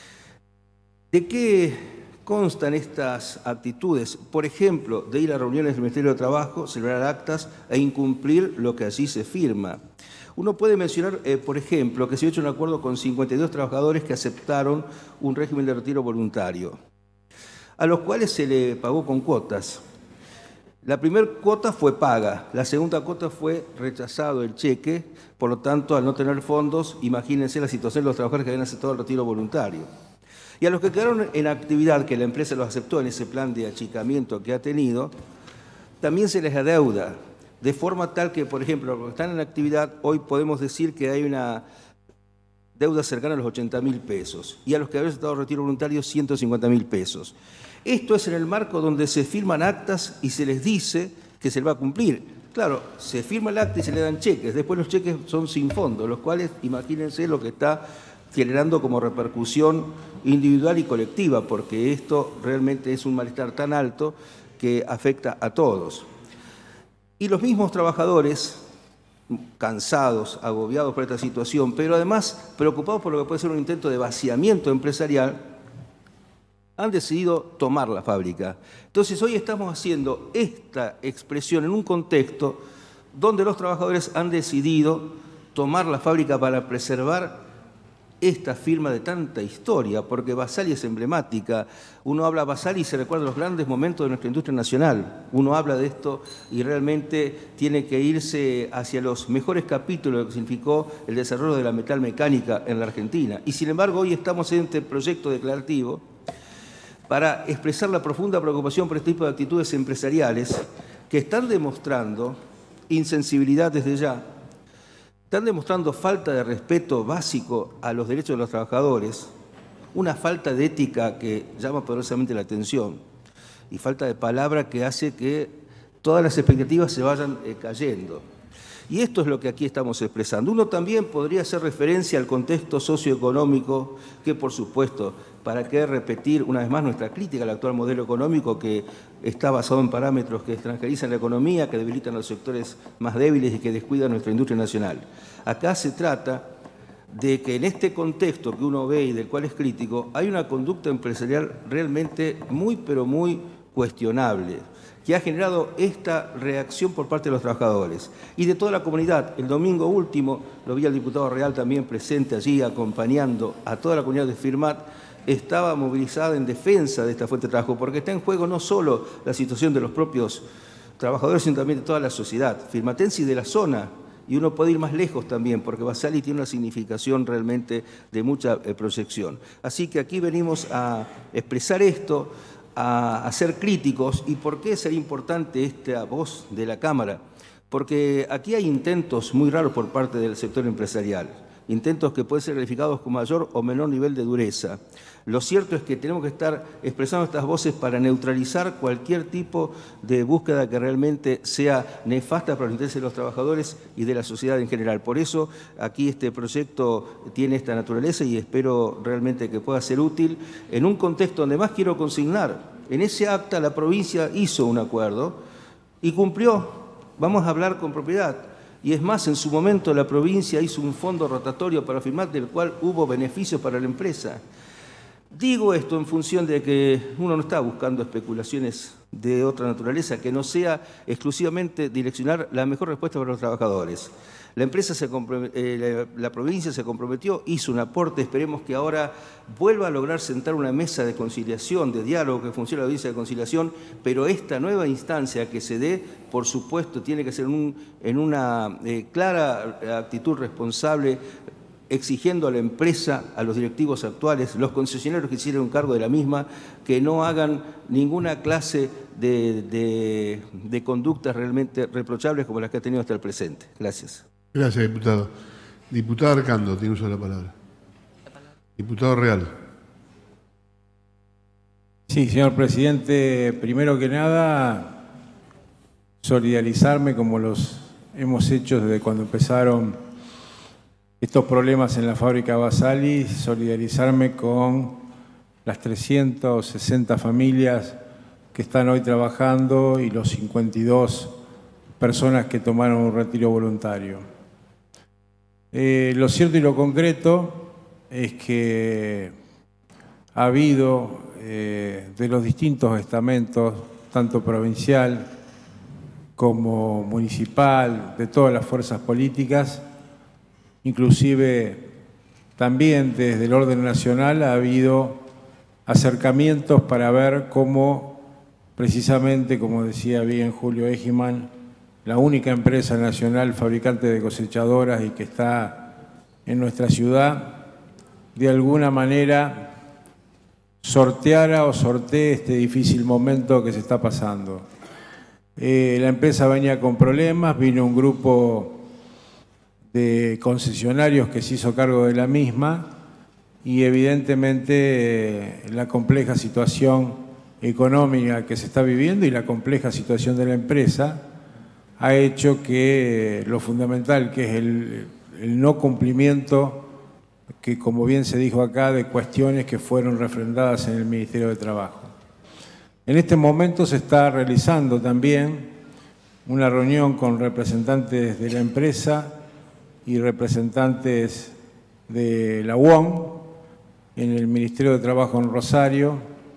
¿De qué constan estas actitudes? Por ejemplo, de ir a reuniones del Ministerio de Trabajo, celebrar actas e incumplir lo que allí se firma. Uno puede mencionar, eh, por ejemplo, que se ha hecho un acuerdo con cincuenta y dos trabajadores que aceptaron un régimen de retiro voluntario, a los cuales se le pagó con cuotas. La primera cuota fue paga, la segunda cuota fue rechazado el cheque, por lo tanto, al no tener fondos, imagínense la situación de los trabajadores que habían aceptado el retiro voluntario. Y a los que quedaron en actividad, que la empresa los aceptó en ese plan de achicamiento que ha tenido, también se les adeuda, de forma tal que, por ejemplo, los que están en actividad, hoy podemos decir que hay una deuda cercana a los ochenta mil pesos, y a los que habían aceptado el retiro voluntario, ciento cincuenta mil pesos. Esto es en el marco donde se firman actas y se les dice que se va a cumplir. Claro, se firma el acta y se le dan cheques, después los cheques son sin fondo, los cuales, imagínense lo que está generando como repercusión individual y colectiva, porque esto realmente es un malestar tan alto que afecta a todos. Y los mismos trabajadores, cansados, agobiados por esta situación, pero además preocupados por lo que puede ser un intento de vaciamiento empresarial, han decidido tomar la fábrica. Entonces hoy estamos haciendo esta expresión en un contexto donde los trabajadores han decidido tomar la fábrica para preservar esta firma de tanta historia, porque Basali es emblemática. Uno habla de Basali y se recuerda los grandes momentos de nuestra industria nacional. Uno habla de esto y realmente tiene que irse hacia los mejores capítulos de lo que significó el desarrollo de la metalmecánica en la Argentina. Y sin embargo, hoy estamos en este proyecto declarativo para expresar la profunda preocupación por este tipo de actitudes empresariales que están demostrando insensibilidad desde ya, están demostrando falta de respeto básico a los derechos de los trabajadores, una falta de ética que llama poderosamente la atención y falta de palabra que hace que todas las expectativas se vayan eh, cayendo. Y esto es lo que aquí estamos expresando. Uno también podría hacer referencia al contexto socioeconómico que, por supuesto, para qué repetir una vez más nuestra crítica al actual modelo económico que está basado en parámetros que extranjerizan la economía, que debilitan a los sectores más débiles y que descuidan nuestra industria nacional. Acá se trata de que en este contexto que uno ve y del cual es crítico, hay una conducta empresarial realmente muy, pero muy cuestionable, que ha generado esta reacción por parte de los trabajadores y de toda la comunidad. El domingo último, lo vi al diputado Real también presente allí, acompañando a toda la comunidad de Firmat, estaba movilizada en defensa de esta fuente de trabajo, porque está en juego no solo la situación de los propios trabajadores, sino también de toda la sociedad firmatense y de la zona. Y uno puede ir más lejos también, porque Basali tiene una significación realmente de mucha eh, proyección. Así que aquí venimos a expresar esto, a, a ser críticos. ¿Y por qué sería importante esta voz de la Cámara? Porque aquí hay intentos muy raros por parte del sector empresarial. intentos que pueden ser calificados con mayor o menor nivel de dureza. Lo cierto es que tenemos que estar expresando estas voces para neutralizar cualquier tipo de búsqueda que realmente sea nefasta para los intereses de los trabajadores y de la sociedad en general. Por eso aquí este proyecto tiene esta naturaleza y espero realmente que pueda ser útil en un contexto donde más quiero consignar. En ese acta la provincia hizo un acuerdo y cumplió. Vamos a hablar con propiedad. Y es más, en su momento la provincia hizo un fondo rotatorio para firmar, del cual hubo beneficios para la empresa. Digo esto en función de que uno no está buscando especulaciones de otra naturaleza, que no sea exclusivamente direccionar la mejor respuesta para los trabajadores. La empresa, se eh, la, la provincia se comprometió, hizo un aporte, esperemos que ahora vuelva a lograr sentar una mesa de conciliación, de diálogo, que funcione la audiencia de conciliación, pero esta nueva instancia que se dé, por supuesto, tiene que ser un, en una eh, clara actitud responsable, exigiendo a la empresa, a los directivos actuales, los concesionarios que hicieron cargo de la misma, que no hagan ninguna clase de, de, de conductas realmente reprochables como las que ha tenido hasta el presente. Gracias. Gracias, diputado. Diputada Arcando, tiene uso de la palabra. Diputado Real. Sí, señor presidente, primero que nada, solidarizarme como los hemos hecho desde cuando empezaron estos problemas en la fábrica Basali, solidarizarme con las trescientas sesenta familias que están hoy trabajando y los cincuenta y dos personas que tomaron un retiro voluntario. Eh, lo cierto y lo concreto es que ha habido eh, de los distintos estamentos, tanto provincial como municipal, de todas las fuerzas políticas, inclusive también desde el orden nacional ha habido acercamientos para ver cómo, precisamente, como decía bien Julio Egiman, la única empresa nacional fabricante de cosechadoras y que está en nuestra ciudad, de alguna manera sorteara o sortee este difícil momento que se está pasando. Eh, la empresa venía con problemas, vino un grupo de concesionarios que se hizo cargo de la misma y evidentemente eh, la compleja situación económica que se está viviendo y la compleja situación de la empresa ha hecho que eh, lo fundamental, que es el, el no cumplimiento, que como bien se dijo acá, de cuestiones que fueron refrendadas en el Ministerio de Trabajo. En este momento se está realizando también una reunión con representantes de la empresa y representantes de la U O M en el Ministerio de Trabajo en Rosario,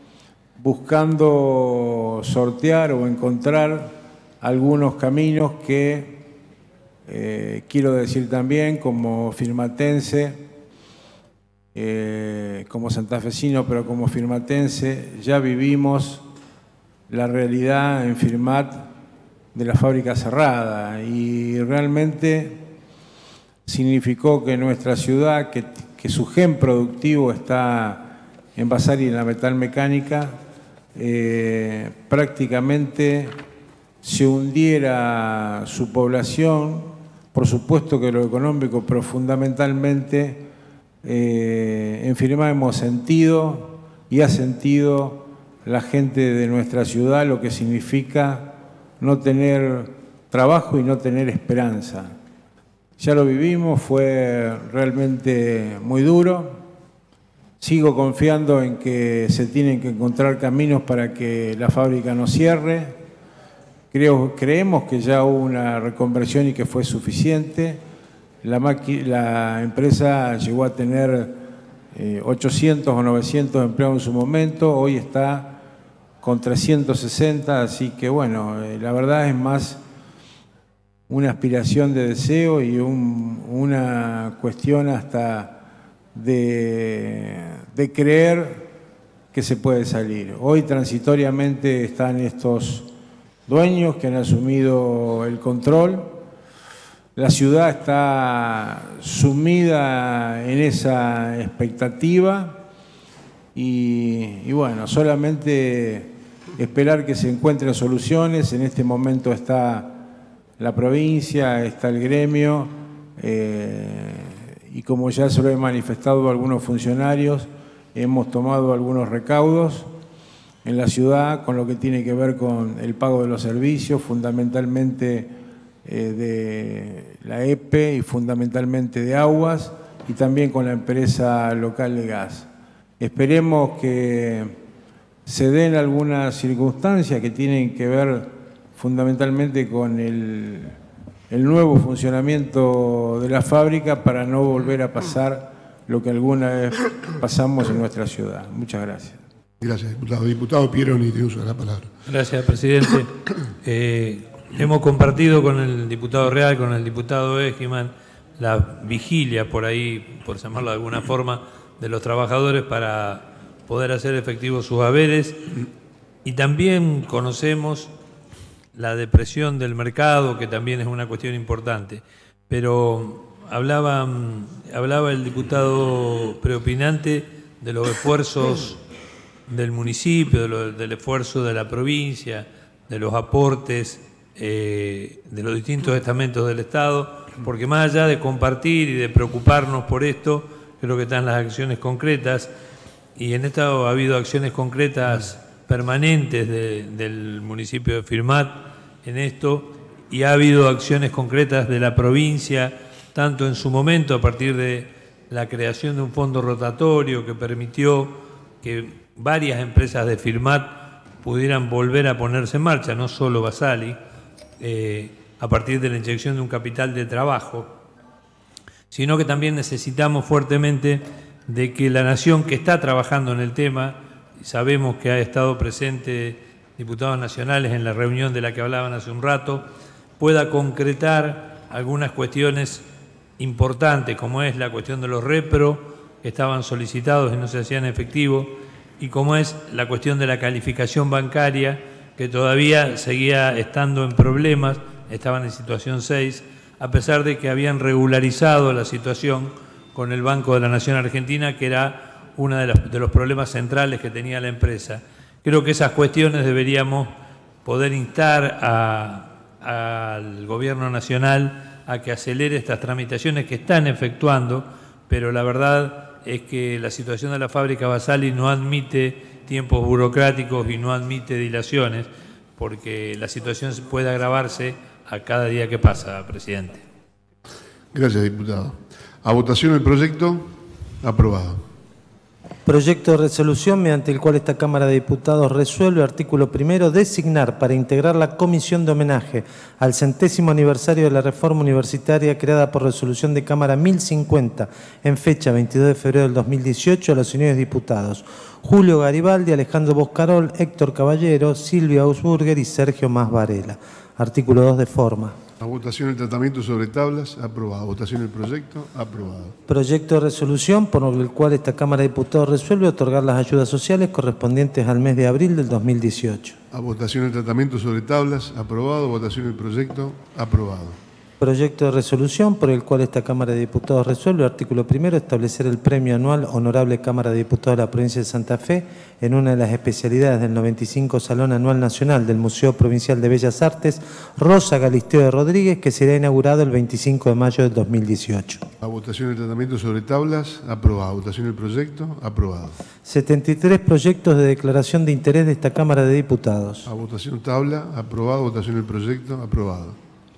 buscando sortear o encontrar algunos caminos que, eh, quiero decir también, como firmatense, eh, como santafesino, pero como firmatense, ya vivimos la realidad en Firmat de la fábrica cerrada y realmente significó que nuestra ciudad, que, que su gen productivo está en Basali y en la metalmecánica, eh, prácticamente se hundiera su población, por supuesto que lo económico, pero fundamentalmente eh, en Firmat hemos sentido y ha sentido la gente de nuestra ciudad lo que significa no tener trabajo y no tener esperanza. Ya lo vivimos, fue realmente muy duro. Sigo confiando en que se tienen que encontrar caminos para que la fábrica no cierre. Creo, creemos que ya hubo una reconversión y que fue suficiente. La, la empresa llegó a tener eh, ochocientos o novecientos empleados en su momento, hoy está con trescientos sesenta, así que bueno, eh, la verdad es más una aspiración de deseo y un, una cuestión hasta de, de creer que se puede salir. Hoy transitoriamente están estos dueños que han asumido el control. La ciudad está sumida en esa expectativa y, y bueno, solamente esperar que se encuentren soluciones. En este momento está la provincia, está el gremio, eh, y como ya se lo he manifestado a algunos funcionarios, hemos tomado algunos recaudos en la ciudad con lo que tiene que ver con el pago de los servicios, fundamentalmente eh, de la E P E y fundamentalmente de aguas, y también con la empresa local de gas. Esperemos que se den algunas circunstancias que tienen que ver fundamentalmente con el, el nuevo funcionamiento de la fábrica para no volver a pasar lo que alguna vez pasamos en nuestra ciudad. Muchas gracias. Gracias, diputado. Diputado Pieroni, te uso la palabra. Gracias, presidente. Eh, hemos compartido con el diputado Real, con el diputado Egiman, la vigilia por ahí, por llamarlo de alguna forma, de los trabajadores para poder hacer efectivos sus haberes, y también conocemos la depresión del mercado, que también es una cuestión importante. Pero hablaba, hablaba el diputado preopinante de los esfuerzos del municipio, de lo, del esfuerzo de la provincia, de los aportes eh, de los distintos estamentos del Estado, porque más allá de compartir y de preocuparnos por esto, creo que están las acciones concretas, y en esto ha habido acciones concretas permanentes de, del municipio de Firmat en esto, y ha habido acciones concretas de la provincia, tanto en su momento a partir de la creación de un fondo rotatorio que permitió que varias empresas de Firmat pudieran volver a ponerse en marcha, no solo Basali, eh, a partir de la inyección de un capital de trabajo, sino que también necesitamos fuertemente de que la nación que está trabajando en el tema, sabemos que ha estado presente diputados nacionales en la reunión de la que hablaban hace un rato, pueda concretar algunas cuestiones importantes, como es la cuestión de los repro, que estaban solicitados y no se hacían efectivos, y como es la cuestión de la calificación bancaria, que todavía seguía estando en problemas, estaban en situación seis, a pesar de que habían regularizado la situación con el Banco de la Nación Argentina, que era uno de los, de los problemas centrales que tenía la empresa. Creo que esas cuestiones deberíamos poder instar a, al Gobierno Nacional a que acelere estas tramitaciones que están efectuando, pero la verdad es que la situación de la fábrica Basali no admite tiempos burocráticos y no admite dilaciones, porque la situación puede agravarse a cada día que pasa, presidente. Gracias, diputado. A votación el proyecto. Aprobado. Proyecto de resolución mediante el cual esta Cámara de Diputados resuelve, artículo primero, designar para integrar la comisión de homenaje al centésimo aniversario de la reforma universitaria creada por resolución de Cámara mil cincuenta en fecha veintidós de febrero del dos mil dieciocho a los señores diputados Julio Garibaldi, Alejandro Boscarol, Héctor Caballero, Silvia Ausburger y Sergio Mas Varela. Artículo dos de forma. A votación el tratamiento sobre tablas. Aprobado. A votación el proyecto. Aprobado. Proyecto de resolución por el cual esta Cámara de Diputados resuelve otorgar las ayudas sociales correspondientes al mes de abril del dos mil dieciocho. A votación el tratamiento sobre tablas. Aprobado. A votación el proyecto. Aprobado. Proyecto de resolución por el cual esta Cámara de Diputados resuelve, artículo primero, establecer el premio anual Honorable Cámara de Diputados de la Provincia de Santa Fe en una de las especialidades del noventa y cinco Salón Anual Nacional del Museo Provincial de Bellas Artes, Rosa Galisteo de Rodríguez, que será inaugurado el veinticinco de mayo del dos mil dieciocho. A votación el tratamiento sobre tablas. Aprobado. A votación el proyecto. Aprobado. setenta y tres proyectos de declaración de interés de esta Cámara de Diputados. A votación tabla. Aprobado. A votación el proyecto. Aprobado.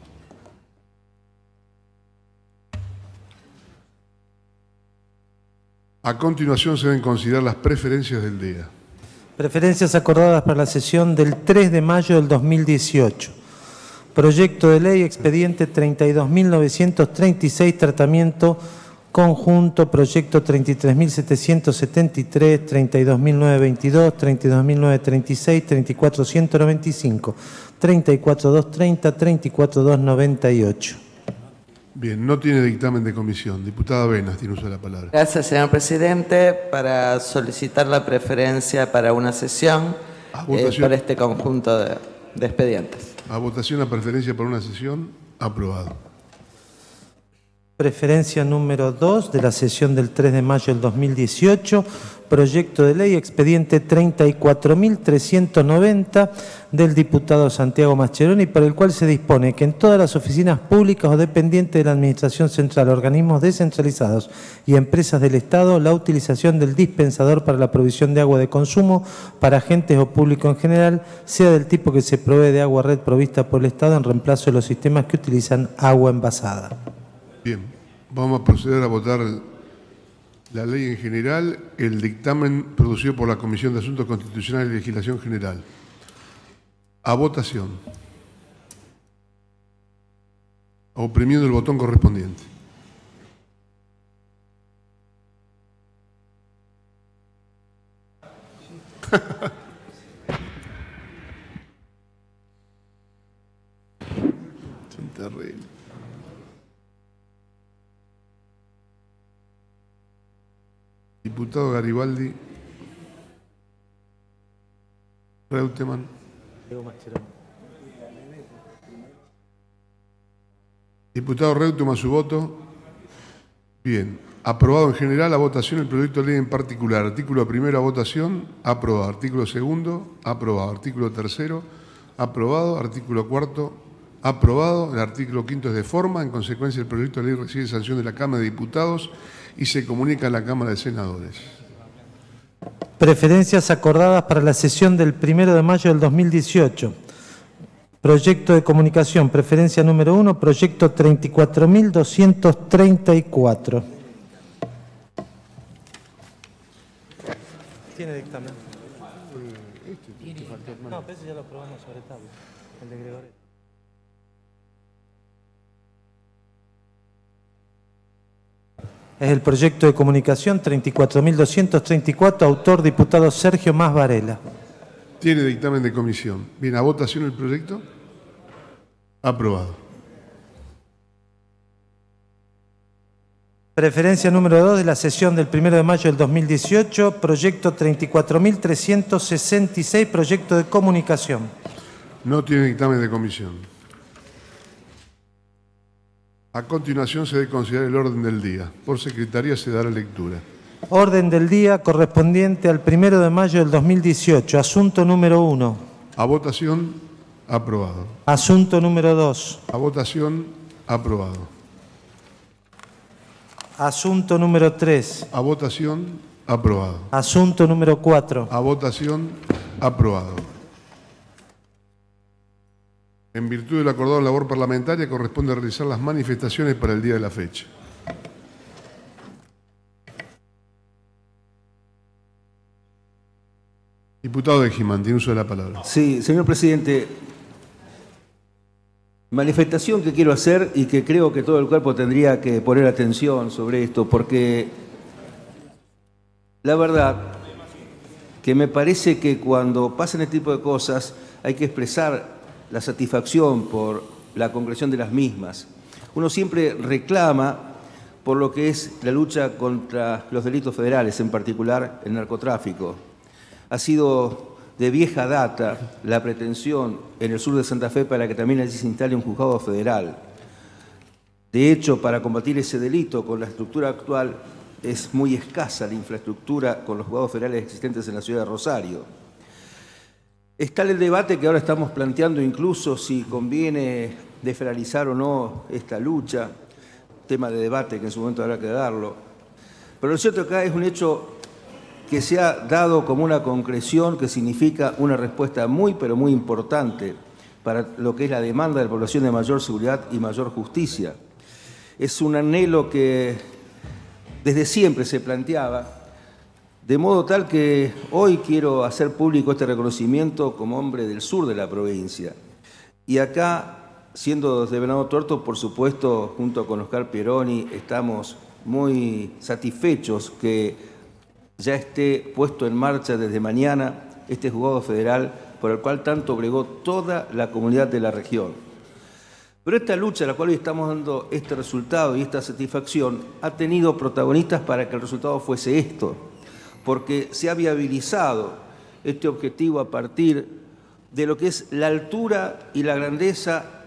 A continuación se deben considerar las preferencias del día. Preferencias acordadas para la sesión del tres de mayo del dos mil dieciocho. Proyecto de ley expediente treinta y dos mil novecientos treinta y seis, tratamiento conjunto, proyecto treinta y tres mil setecientos setenta y tres, treinta y dos mil novecientos veintidós, treinta y dos mil novecientos treinta y seis, treinta y cuatro mil ciento noventa y cinco, treinta y cuatro mil doscientos treinta, treinta y cuatro mil doscientos noventa y ocho. Bien, no tiene dictamen de comisión. Diputada Venas tiene uso de la palabra. Gracias, señor presidente. Para solicitar la preferencia para una sesión eh, para este conjunto de, de expedientes. A votación la preferencia para una sesión. Aprobado. Preferencia número dos de la sesión del tres de mayo del dos mil dieciocho, proyecto de ley expediente treinta y cuatro mil trescientos noventa del diputado Santiago Mascheroni, por el cual se dispone que en todas las oficinas públicas o dependientes de la Administración Central, organismos descentralizados y empresas del Estado, la utilización del dispensador para la provisión de agua de consumo para agentes o público en general sea del tipo que se provee de agua red provista por el Estado en reemplazo de los sistemas que utilizan agua envasada. Bien, vamos a proceder a votar la ley en general, el dictamen producido por la Comisión de Asuntos Constitucionales y Legislación General. A votación. Oprimiendo el botón correspondiente. Son terribles. Diputado Garibaldi. Reutemann. Diputado Reutemann, su voto. Bien. Aprobado en general, a votación el proyecto de ley en particular. Artículo primero a votación, aprobado. Artículo segundo, aprobado. Artículo tercero, aprobado. Artículo cuarto, aprobado. El artículo quinto es de forma. En consecuencia, el proyecto de ley recibe sanción de la Cámara de Diputados y se comunica a la Cámara de Senadores. Preferencias acordadas para la sesión del primero de mayo del dos mil dieciocho. Proyecto de comunicación, preferencia número uno, proyecto treinta y cuatro mil doscientos treinta y cuatro. ¿Tiene dictamen? No, pero ese ya lo aprobamos sobre tabla, el de Gregorio. Es el proyecto de comunicación treinta y cuatro mil doscientos treinta y cuatro, autor diputado Sergio Mas Varela. Tiene dictamen de comisión. Bien, a votación el proyecto. Aprobado. Preferencia número dos de la sesión del primero de mayo del dos mil dieciocho, proyecto treinta y cuatro mil trescientos sesenta y seis, proyecto de comunicación. No tiene dictamen de comisión. A continuación se debe considerar el orden del día. Por secretaría se dará lectura. Orden del día correspondiente al primero de mayo del dos mil dieciocho. Asunto número uno. A votación, aprobado. Asunto número dos. A votación, aprobado. Asunto número tres. A votación, aprobado. Asunto número cuatro. A votación, aprobado. En virtud del acordado en labor parlamentaria, corresponde realizar las manifestaciones para el día de la fecha. Diputado de Gimán, tiene uso de la palabra. Sí, señor presidente. Manifestación que quiero hacer y que creo que todo el cuerpo tendría que poner atención sobre esto, porque la verdad que me parece que cuando pasan este tipo de cosas hay que expresar la satisfacción por la concreción de las mismas. Uno siempre reclama por lo que es la lucha contra los delitos federales, en particular el narcotráfico. Ha sido de vieja data la pretensión en el sur de Santa Fe para que también allí se instale un juzgado federal. De hecho, para combatir ese delito con la estructura actual es muy escasa la infraestructura con los juzgados federales existentes en la ciudad de Rosario. Está el debate que ahora estamos planteando incluso si conviene desfederalizar o no esta lucha, tema de debate que en su momento habrá que darlo. Pero lo cierto acá es un hecho que se ha dado como una concreción que significa una respuesta muy pero muy importante para lo que es la demanda de la población de mayor seguridad y mayor justicia. Es un anhelo que desde siempre se planteaba, de modo tal que hoy quiero hacer público este reconocimiento como hombre del sur de la provincia. Y acá, siendo de Venado Tuerto, por supuesto, junto con Oscar Pieroni, estamos muy satisfechos que ya esté puesto en marcha desde mañana este juzgado federal por el cual tanto bregó toda la comunidad de la región. Pero esta lucha a la cual hoy estamos dando este resultado y esta satisfacción ha tenido protagonistas para que el resultado fuese esto, porque se ha viabilizado este objetivo a partir de lo que es la altura y la grandeza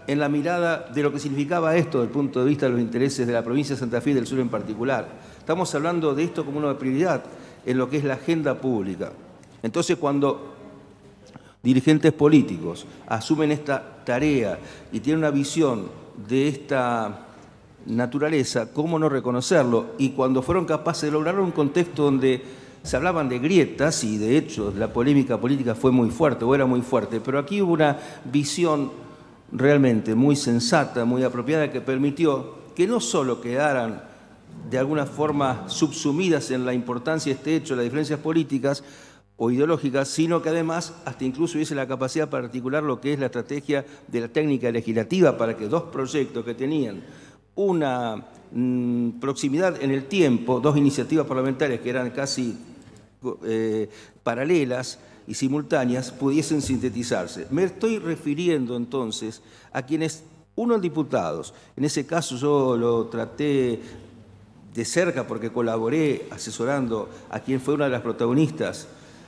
en la mirada de lo que significaba esto desde el punto de vista de los intereses de la provincia de Santa Fe y del sur en particular. Estamos hablando de esto como una prioridad en lo que es la agenda pública. Entonces, cuando dirigentes políticos asumen esta tarea y tienen una visión de esta naturaleza, ¿cómo no reconocerlo? Y cuando fueron capaces de lograrlo en un contexto donde se hablaban de grietas, y de hecho la polémica política fue muy fuerte, o era muy fuerte, pero aquí hubo una visión realmente muy sensata, muy apropiada, que permitió que no solo quedaran de alguna forma subsumidas en la importancia de este hecho, las diferencias políticas o ideológicas, sino que además hasta incluso hubiese la capacidad para articular lo que es la estrategia de la técnica legislativa para que dos proyectos que tenían una mmm, proximidad en el tiempo, dos iniciativas parlamentarias que eran casi eh, paralelas y simultáneas, pudiesen sintetizarse. Me estoy refiriendo entonces a quienes, unos diputados, en ese caso yo lo traté de cerca porque colaboré asesorando a quien fue una de las protagonistas,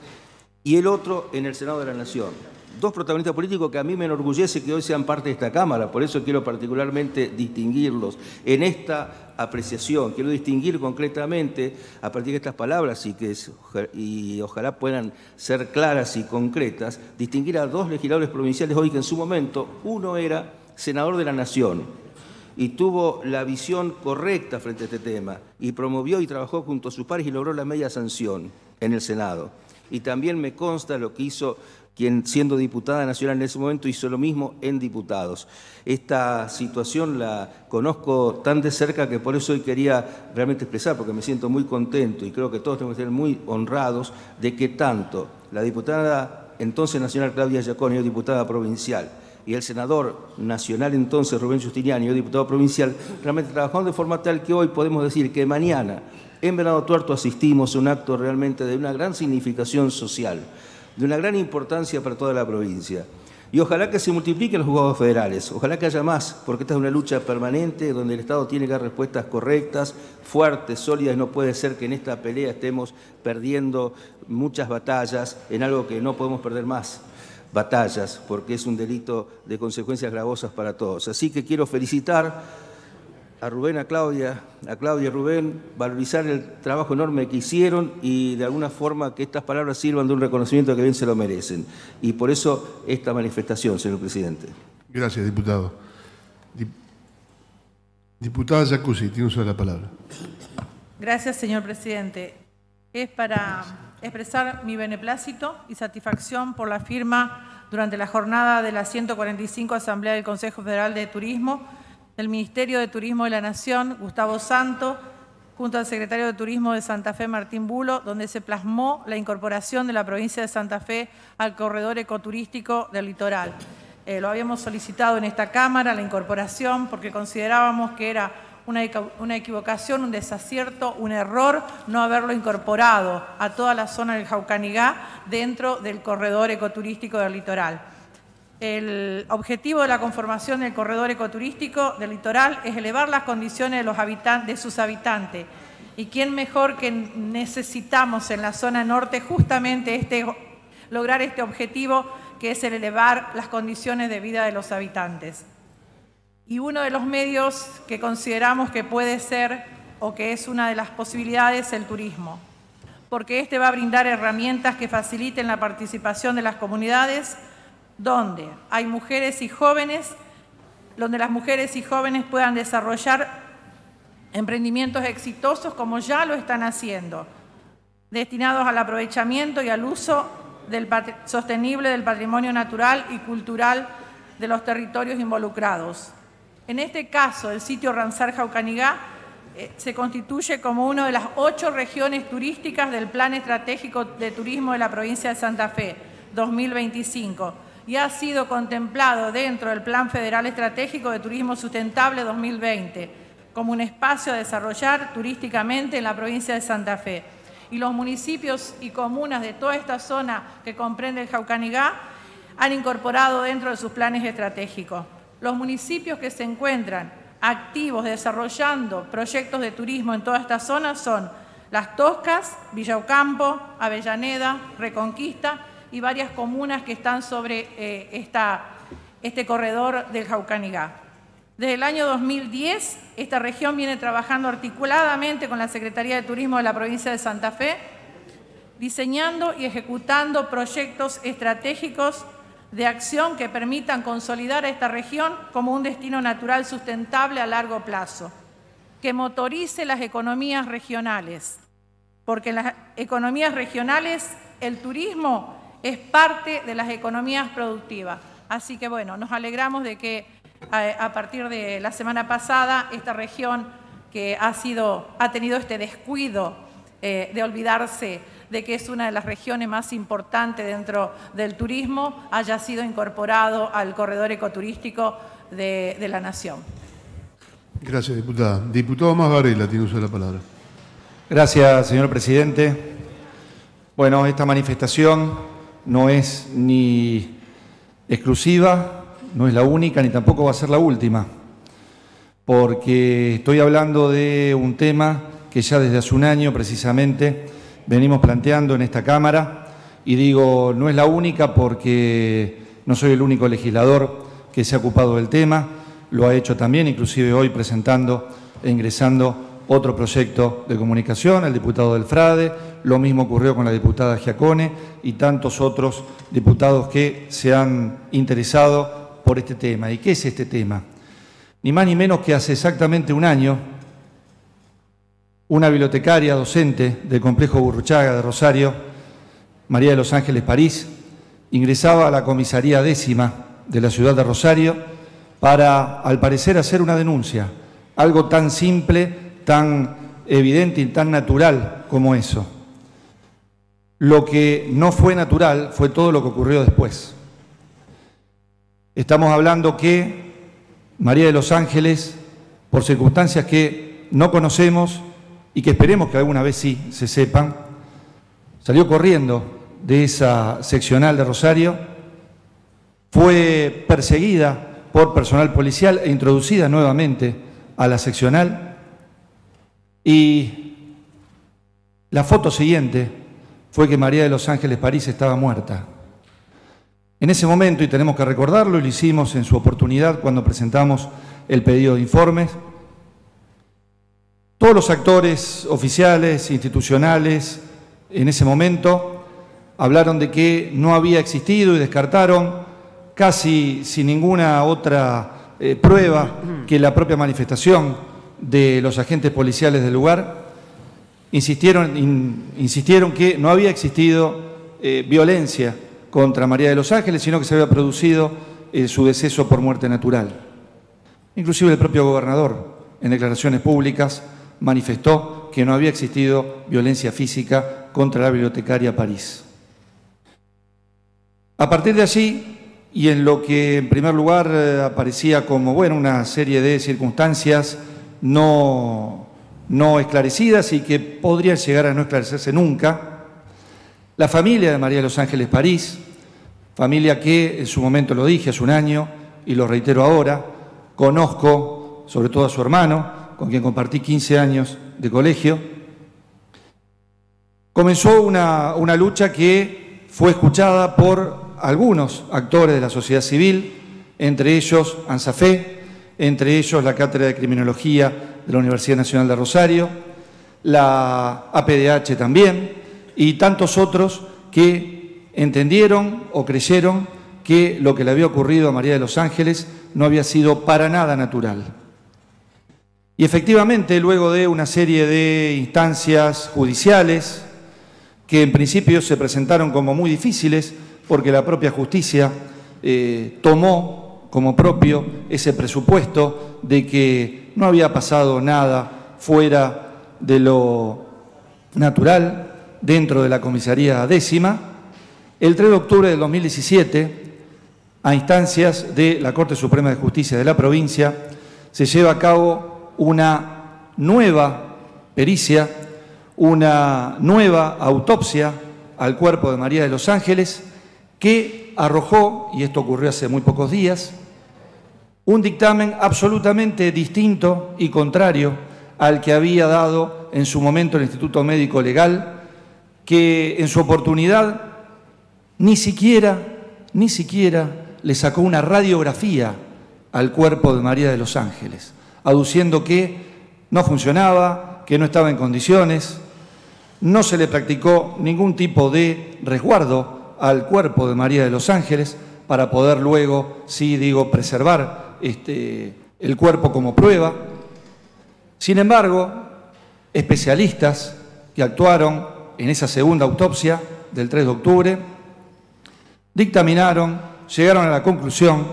y el otro en el Senado de la Nación. Dos protagonistas políticos que a mí me enorgullece que hoy sean parte de esta Cámara, por eso quiero particularmente distinguirlos en esta apreciación. Quiero distinguir concretamente, a partir de estas palabras, y, que es, y ojalá puedan ser claras y concretas, distinguir a dos legisladores provinciales hoy que en su momento, uno era senador de la Nación y tuvo la visión correcta frente a este tema, y promovió y trabajó junto a sus pares y logró la media sanción en el Senado. Y también me consta lo que hizo quien, siendo diputada nacional en ese momento, hizo lo mismo en diputados. Esta situación la conozco tan de cerca que por eso hoy quería realmente expresar, porque me siento muy contento y creo que todos tenemos que ser muy honrados de que tanto la diputada entonces nacional Claudia Giaconi, hoy diputada provincial, y el senador nacional entonces Rubén Justiniani, hoy diputado provincial, realmente trabajaron de forma tal que hoy podemos decir que mañana en Venado Tuerto asistimos a un acto realmente de una gran significación social, de una gran importancia para toda la provincia. Y ojalá que se multipliquen los juzgados federales, ojalá que haya más, porque esta es una lucha permanente donde el Estado tiene que dar respuestas correctas, fuertes, sólidas. No puede ser que en esta pelea estemos perdiendo muchas batallas en algo que no podemos perder más batallas, porque es un delito de consecuencias gravosas para todos. Así que quiero felicitar a Rubén, a Claudia, a Claudia y Rubén, valorizar el trabajo enorme que hicieron y de alguna forma que estas palabras sirvan de un reconocimiento que bien se lo merecen. Y por eso esta manifestación, señor presidente. Gracias, diputado. Diputada Jacuzzi, tiene usted la palabra. Gracias, señor presidente. Es para expresar mi beneplácito y satisfacción por la firma durante la jornada de la ciento cuarenta y cinco Asamblea del Consejo Federal de Turismo del Ministerio de Turismo de la Nación, Gustavo Santo, junto al secretario de Turismo de Santa Fe, Martín Bulo, donde se plasmó la incorporación de la provincia de Santa Fe al corredor ecoturístico del litoral. Eh, lo habíamos solicitado en esta Cámara, la incorporación, porque considerábamos que era una, una equivocación, un desacierto, un error no haberlo incorporado a toda la zona del Jaucanigá dentro del corredor ecoturístico del litoral. El objetivo de la conformación del corredor ecoturístico del litoral es elevar las condiciones de, los habitantes, de sus habitantes. ¿Y quién mejor que necesitamos en la zona norte justamente este, lograr este objetivo, que es el elevar las condiciones de vida de los habitantes? Y uno de los medios que consideramos que puede ser o que es una de las posibilidades es el turismo, porque este va a brindar herramientas que faciliten la participación de las comunidades, donde hay mujeres y jóvenes, donde las mujeres y jóvenes puedan desarrollar emprendimientos exitosos como ya lo están haciendo, destinados al aprovechamiento y al uso del sostenible del patrimonio natural y cultural de los territorios involucrados. En este caso, el sitio Ramsar Jaucanigá eh, se constituye como una de las ocho regiones turísticas del Plan Estratégico de Turismo de la provincia de Santa Fe, dos mil veinticinco. Y ha sido contemplado dentro del Plan Federal Estratégico de Turismo Sustentable dos mil veinte como un espacio a desarrollar turísticamente en la provincia de Santa Fe. Y los municipios y comunas de toda esta zona que comprende el Jaucanigá han incorporado dentro de sus planes estratégicos. Los municipios que se encuentran activos desarrollando proyectos de turismo en toda esta zona son Las Toscas, Villa Ocampo, Avellaneda, Reconquista y varias comunas que están sobre eh, esta, este corredor del Jaucanigá. Desde el año dos mil diez, esta región viene trabajando articuladamente con la Secretaría de Turismo de la provincia de Santa Fe, diseñando y ejecutando proyectos estratégicos de acción que permitan consolidar a esta región como un destino natural sustentable a largo plazo, que motorice las economías regionales, porque en las economías regionales el turismo es parte de las economías productivas. Así que bueno, nos alegramos de que a, a partir de la semana pasada esta región que ha, sido, ha tenido este descuido eh, de olvidarse de que es una de las regiones más importantes dentro del turismo, haya sido incorporado al corredor ecoturístico de, de la Nación. Gracias, diputada. Diputado Más Varela tiene uso de la palabra. Gracias, señor presidente. Bueno, esta manifestación no es ni exclusiva, no es la única, ni tampoco va a ser la última, porque estoy hablando de un tema que ya desde hace un año precisamente venimos planteando en esta Cámara, y digo, no es la única porque no soy el único legislador que se ha ocupado del tema, lo ha hecho también, inclusive hoy presentando e ingresando otro proyecto de comunicación, el diputado del Frade, lo mismo ocurrió con la diputada Giacone y tantos otros diputados que se han interesado por este tema. ¿Y qué es este tema? Ni más ni menos que hace exactamente un año, una bibliotecaria docente del complejo Burruchaga de Rosario, María de los Ángeles París, ingresaba a la comisaría décima de la ciudad de Rosario para, al parecer, hacer una denuncia, algo tan simple, tan evidente y tan natural como eso. Lo que no fue natural fue todo lo que ocurrió después. Estamos hablando que María de los Ángeles, por circunstancias que no conocemos y que esperemos que alguna vez sí se sepan, salió corriendo de esa seccional de Rosario, fue perseguida por personal policial e introducida nuevamente a la seccional. Y la foto siguiente fue que María de los Ángeles París estaba muerta. En ese momento, y tenemos que recordarlo, y lo hicimos en su oportunidad cuando presentamos el pedido de informes, todos los actores oficiales, institucionales, en ese momento hablaron de que no había existido y descartaron casi sin ninguna otra eh, prueba que la propia manifestación de los agentes policiales del lugar, insistieron, in, insistieron que no había existido eh, violencia contra María de los Ángeles, sino que se había producido eh, su deceso por muerte natural. Inclusive el propio gobernador, en declaraciones públicas, manifestó que no había existido violencia física contra la bibliotecaria París. A partir de allí, y en lo que en primer lugar eh, aparecía como bueno, una serie de circunstancias No, no esclarecidas y que podrían llegar a no esclarecerse nunca, la familia de María de los Ángeles París, familia que en su momento lo dije hace un año y lo reitero ahora, conozco sobre todo a su hermano, con quien compartí quince años de colegio, comenzó una, una lucha que fue escuchada por algunos actores de la sociedad civil, entre ellos ANSAFE, entre ellos la Cátedra de Criminología de la Universidad Nacional de Rosario, la A P D H también, y tantos otros que entendieron o creyeron que lo que le había ocurrido a María de los Ángeles no había sido para nada natural. Y efectivamente, luego de una serie de instancias judiciales, que en principio se presentaron como muy difíciles, porque la propia justicia eh, tomó como propio ese presupuesto de que no había pasado nada fuera de lo natural dentro de la comisaría décima, el tres de octubre del dos mil diecisiete, a instancias de la Corte Suprema de Justicia de la provincia, se lleva a cabo una nueva pericia, una nueva autopsia al cuerpo de María de los Ángeles, que arrojó, y esto ocurrió hace muy pocos días, un dictamen absolutamente distinto y contrario al que había dado en su momento el Instituto Médico Legal, que en su oportunidad ni siquiera, ni siquiera le sacó una radiografía al cuerpo de María de los Ángeles, aduciendo que no funcionaba, que no estaba en condiciones. No se le practicó ningún tipo de resguardo al cuerpo de María de los Ángeles para poder luego, sí digo, preservar este, el cuerpo como prueba. Sin embargo, especialistas que actuaron en esa segunda autopsia del tres de octubre dictaminaron, llegaron a la conclusión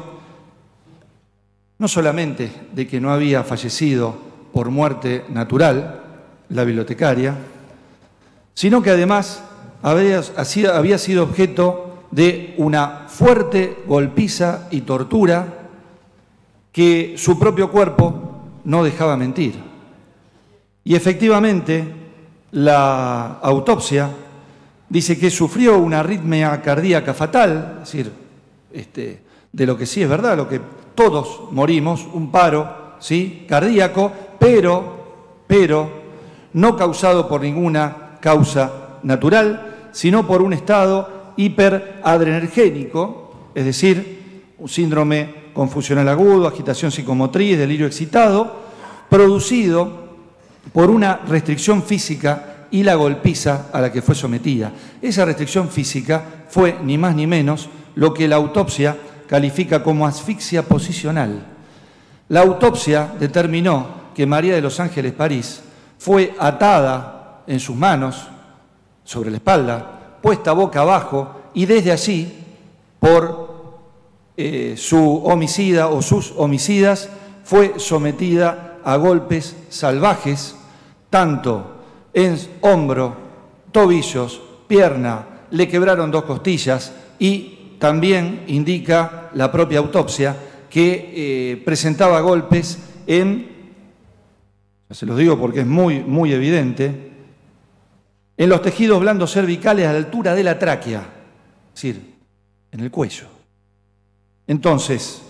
no solamente de que no había fallecido por muerte natural la bibliotecaria, sino que además había, había sido objeto de una fuerte golpiza y tortura que su propio cuerpo no dejaba mentir. Y efectivamente, la autopsia dice que sufrió una arritmia cardíaca fatal, es decir, este, de lo que sí es verdad, lo que todos morimos, un paro, ¿sí?, cardíaco, pero, pero no causado por ninguna causa natural, sino por un estado hiperadrenergénico, es decir, un síndrome confusional agudo, agitación psicomotriz, delirio excitado, producido por una restricción física y la golpiza a la que fue sometida. Esa restricción física fue ni más ni menos lo que la autopsia califica como asfixia posicional. La autopsia determinó que María de los Ángeles París fue atada en sus manos, sobre la espalda, puesta boca abajo, y desde allí, por eh, su homicida o sus homicidas, fue sometida a golpes salvajes, tanto en hombro, tobillos, pierna, le quebraron dos costillas, y también indica la propia autopsia que eh, presentaba golpes en, ya se los digo porque es muy, muy evidente, en los tejidos blandos cervicales a la altura de la tráquea, es decir, en el cuello. Entonces,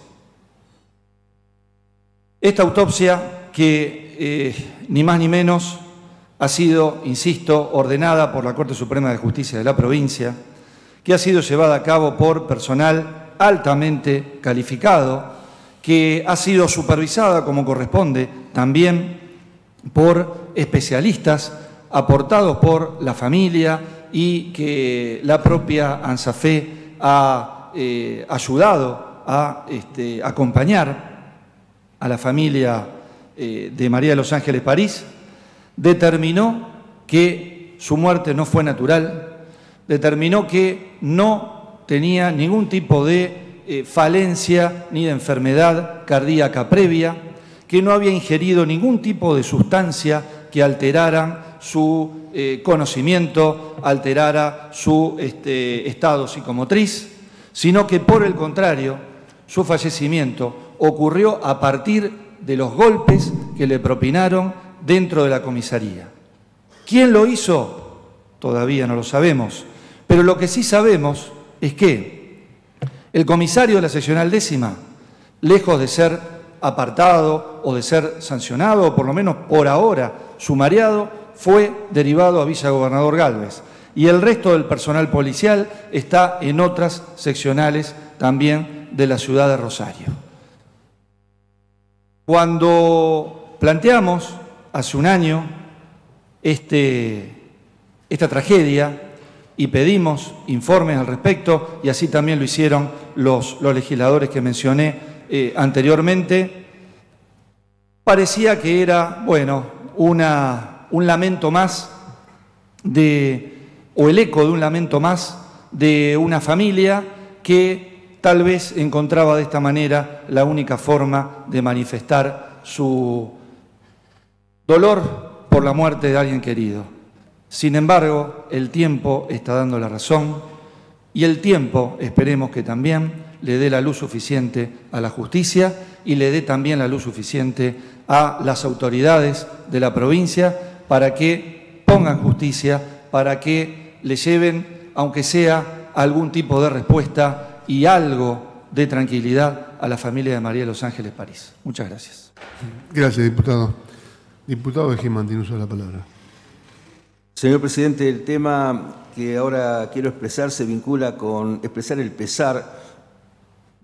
esta autopsia que eh, ni más ni menos ha sido, insisto, ordenada por la Corte Suprema de Justicia de la provincia, que ha sido llevada a cabo por personal altamente calificado, que ha sido supervisada como corresponde también por especialistas aportados por la familia y que la propia ANSAFE ha eh, ayudado a este, acompañar a la familia eh, de María de los Ángeles París, determinó que su muerte no fue natural, determinó que no tenía ningún tipo de eh, falencia ni de enfermedad cardíaca previa, que no había ingerido ningún tipo de sustancia que alterara su eh, conocimiento, alterara su este, estado psicomotriz, sino que por el contrario, su fallecimiento ocurrió a partir de los golpes que le propinaron dentro de la comisaría. ¿Quién lo hizo? Todavía no lo sabemos, pero lo que sí sabemos es que el comisario de la seccional décima, lejos de ser apartado o de ser sancionado, o por lo menos por ahora sumariado, fue derivado a Villa Gobernador Gálvez. Y el resto del personal policial está en otras seccionales también de la ciudad de Rosario. Cuando planteamos hace un año este, esta tragedia y pedimos informes al respecto, y así también lo hicieron los, los legisladores que mencioné eh, anteriormente, parecía que era, bueno, una... un lamento más de, o el eco de un lamento más de una familia que tal vez encontraba de esta manera la única forma de manifestar su dolor por la muerte de alguien querido. Sin embargo, el tiempo está dando la razón y el tiempo, esperemos que también le dé la luz suficiente a la justicia y le dé también la luz suficiente a las autoridades de la provincia para que pongan justicia, para que le lleven, aunque sea, algún tipo de respuesta y algo de tranquilidad a la familia de María de los Ángeles París. Muchas gracias. Gracias, diputado. Diputado Egimán, tiene usted la palabra. Señor presidente, el tema que ahora quiero expresar se vincula con expresar el pesar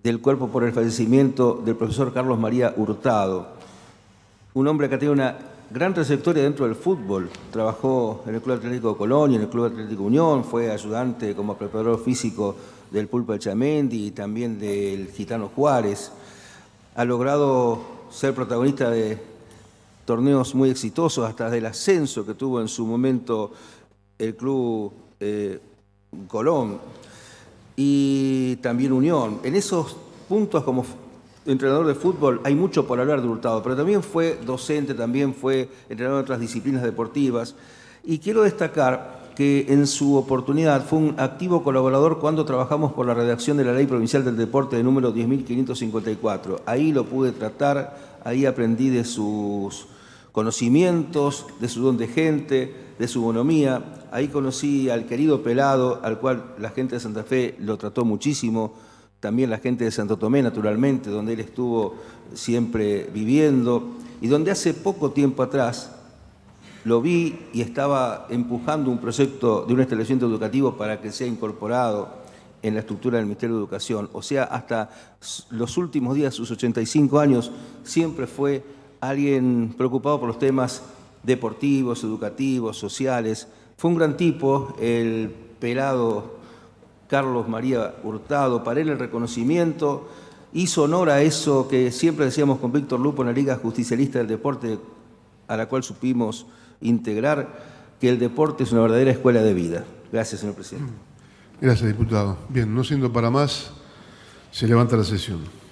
del cuerpo por el fallecimiento del profesor Carlos María Hurtado, un hombre que ha tenido una gran trayectoria dentro del fútbol. Trabajó en el Club Atlético Colón y en el Club Atlético Unión, fue ayudante como preparador físico del Pulpo Echamendi y también del Gitano Juárez. Ha logrado ser protagonista de torneos muy exitosos, hasta del ascenso que tuvo en su momento el Club eh, Colón y también Unión. En esos puntos como entrenador de fútbol hay mucho por hablar de Hurtado, pero también fue docente, también fue entrenador de otras disciplinas deportivas. Y quiero destacar que en su oportunidad fue un activo colaborador cuando trabajamos por la redacción de la Ley Provincial del Deporte de número diez mil quinientos cincuenta y cuatro. Ahí lo pude tratar, ahí aprendí de sus conocimientos, de su don de gente, de su bonomía. Ahí conocí al querido Pelado, al cual la gente de Santa Fe lo trató muchísimo, también la gente de Santo Tomé, naturalmente, donde él estuvo siempre viviendo, y donde hace poco tiempo atrás lo vi y estaba empujando un proyecto de un establecimiento educativo para que sea incorporado en la estructura del Ministerio de Educación. O sea, hasta los últimos días, sus ochenta y cinco años, siempre fue alguien preocupado por los temas deportivos, educativos, sociales. Fue un gran tipo, el Pelado Carlos María Hurtado. Para él el reconocimiento hizo honor a eso que siempre decíamos con Víctor Lupo en la Liga Justicialista del Deporte, a la cual supimos integrar, que el deporte es una verdadera escuela de vida. Gracias, señor presidente. Gracias, diputado. Bien, no siendo para más, se levanta la sesión.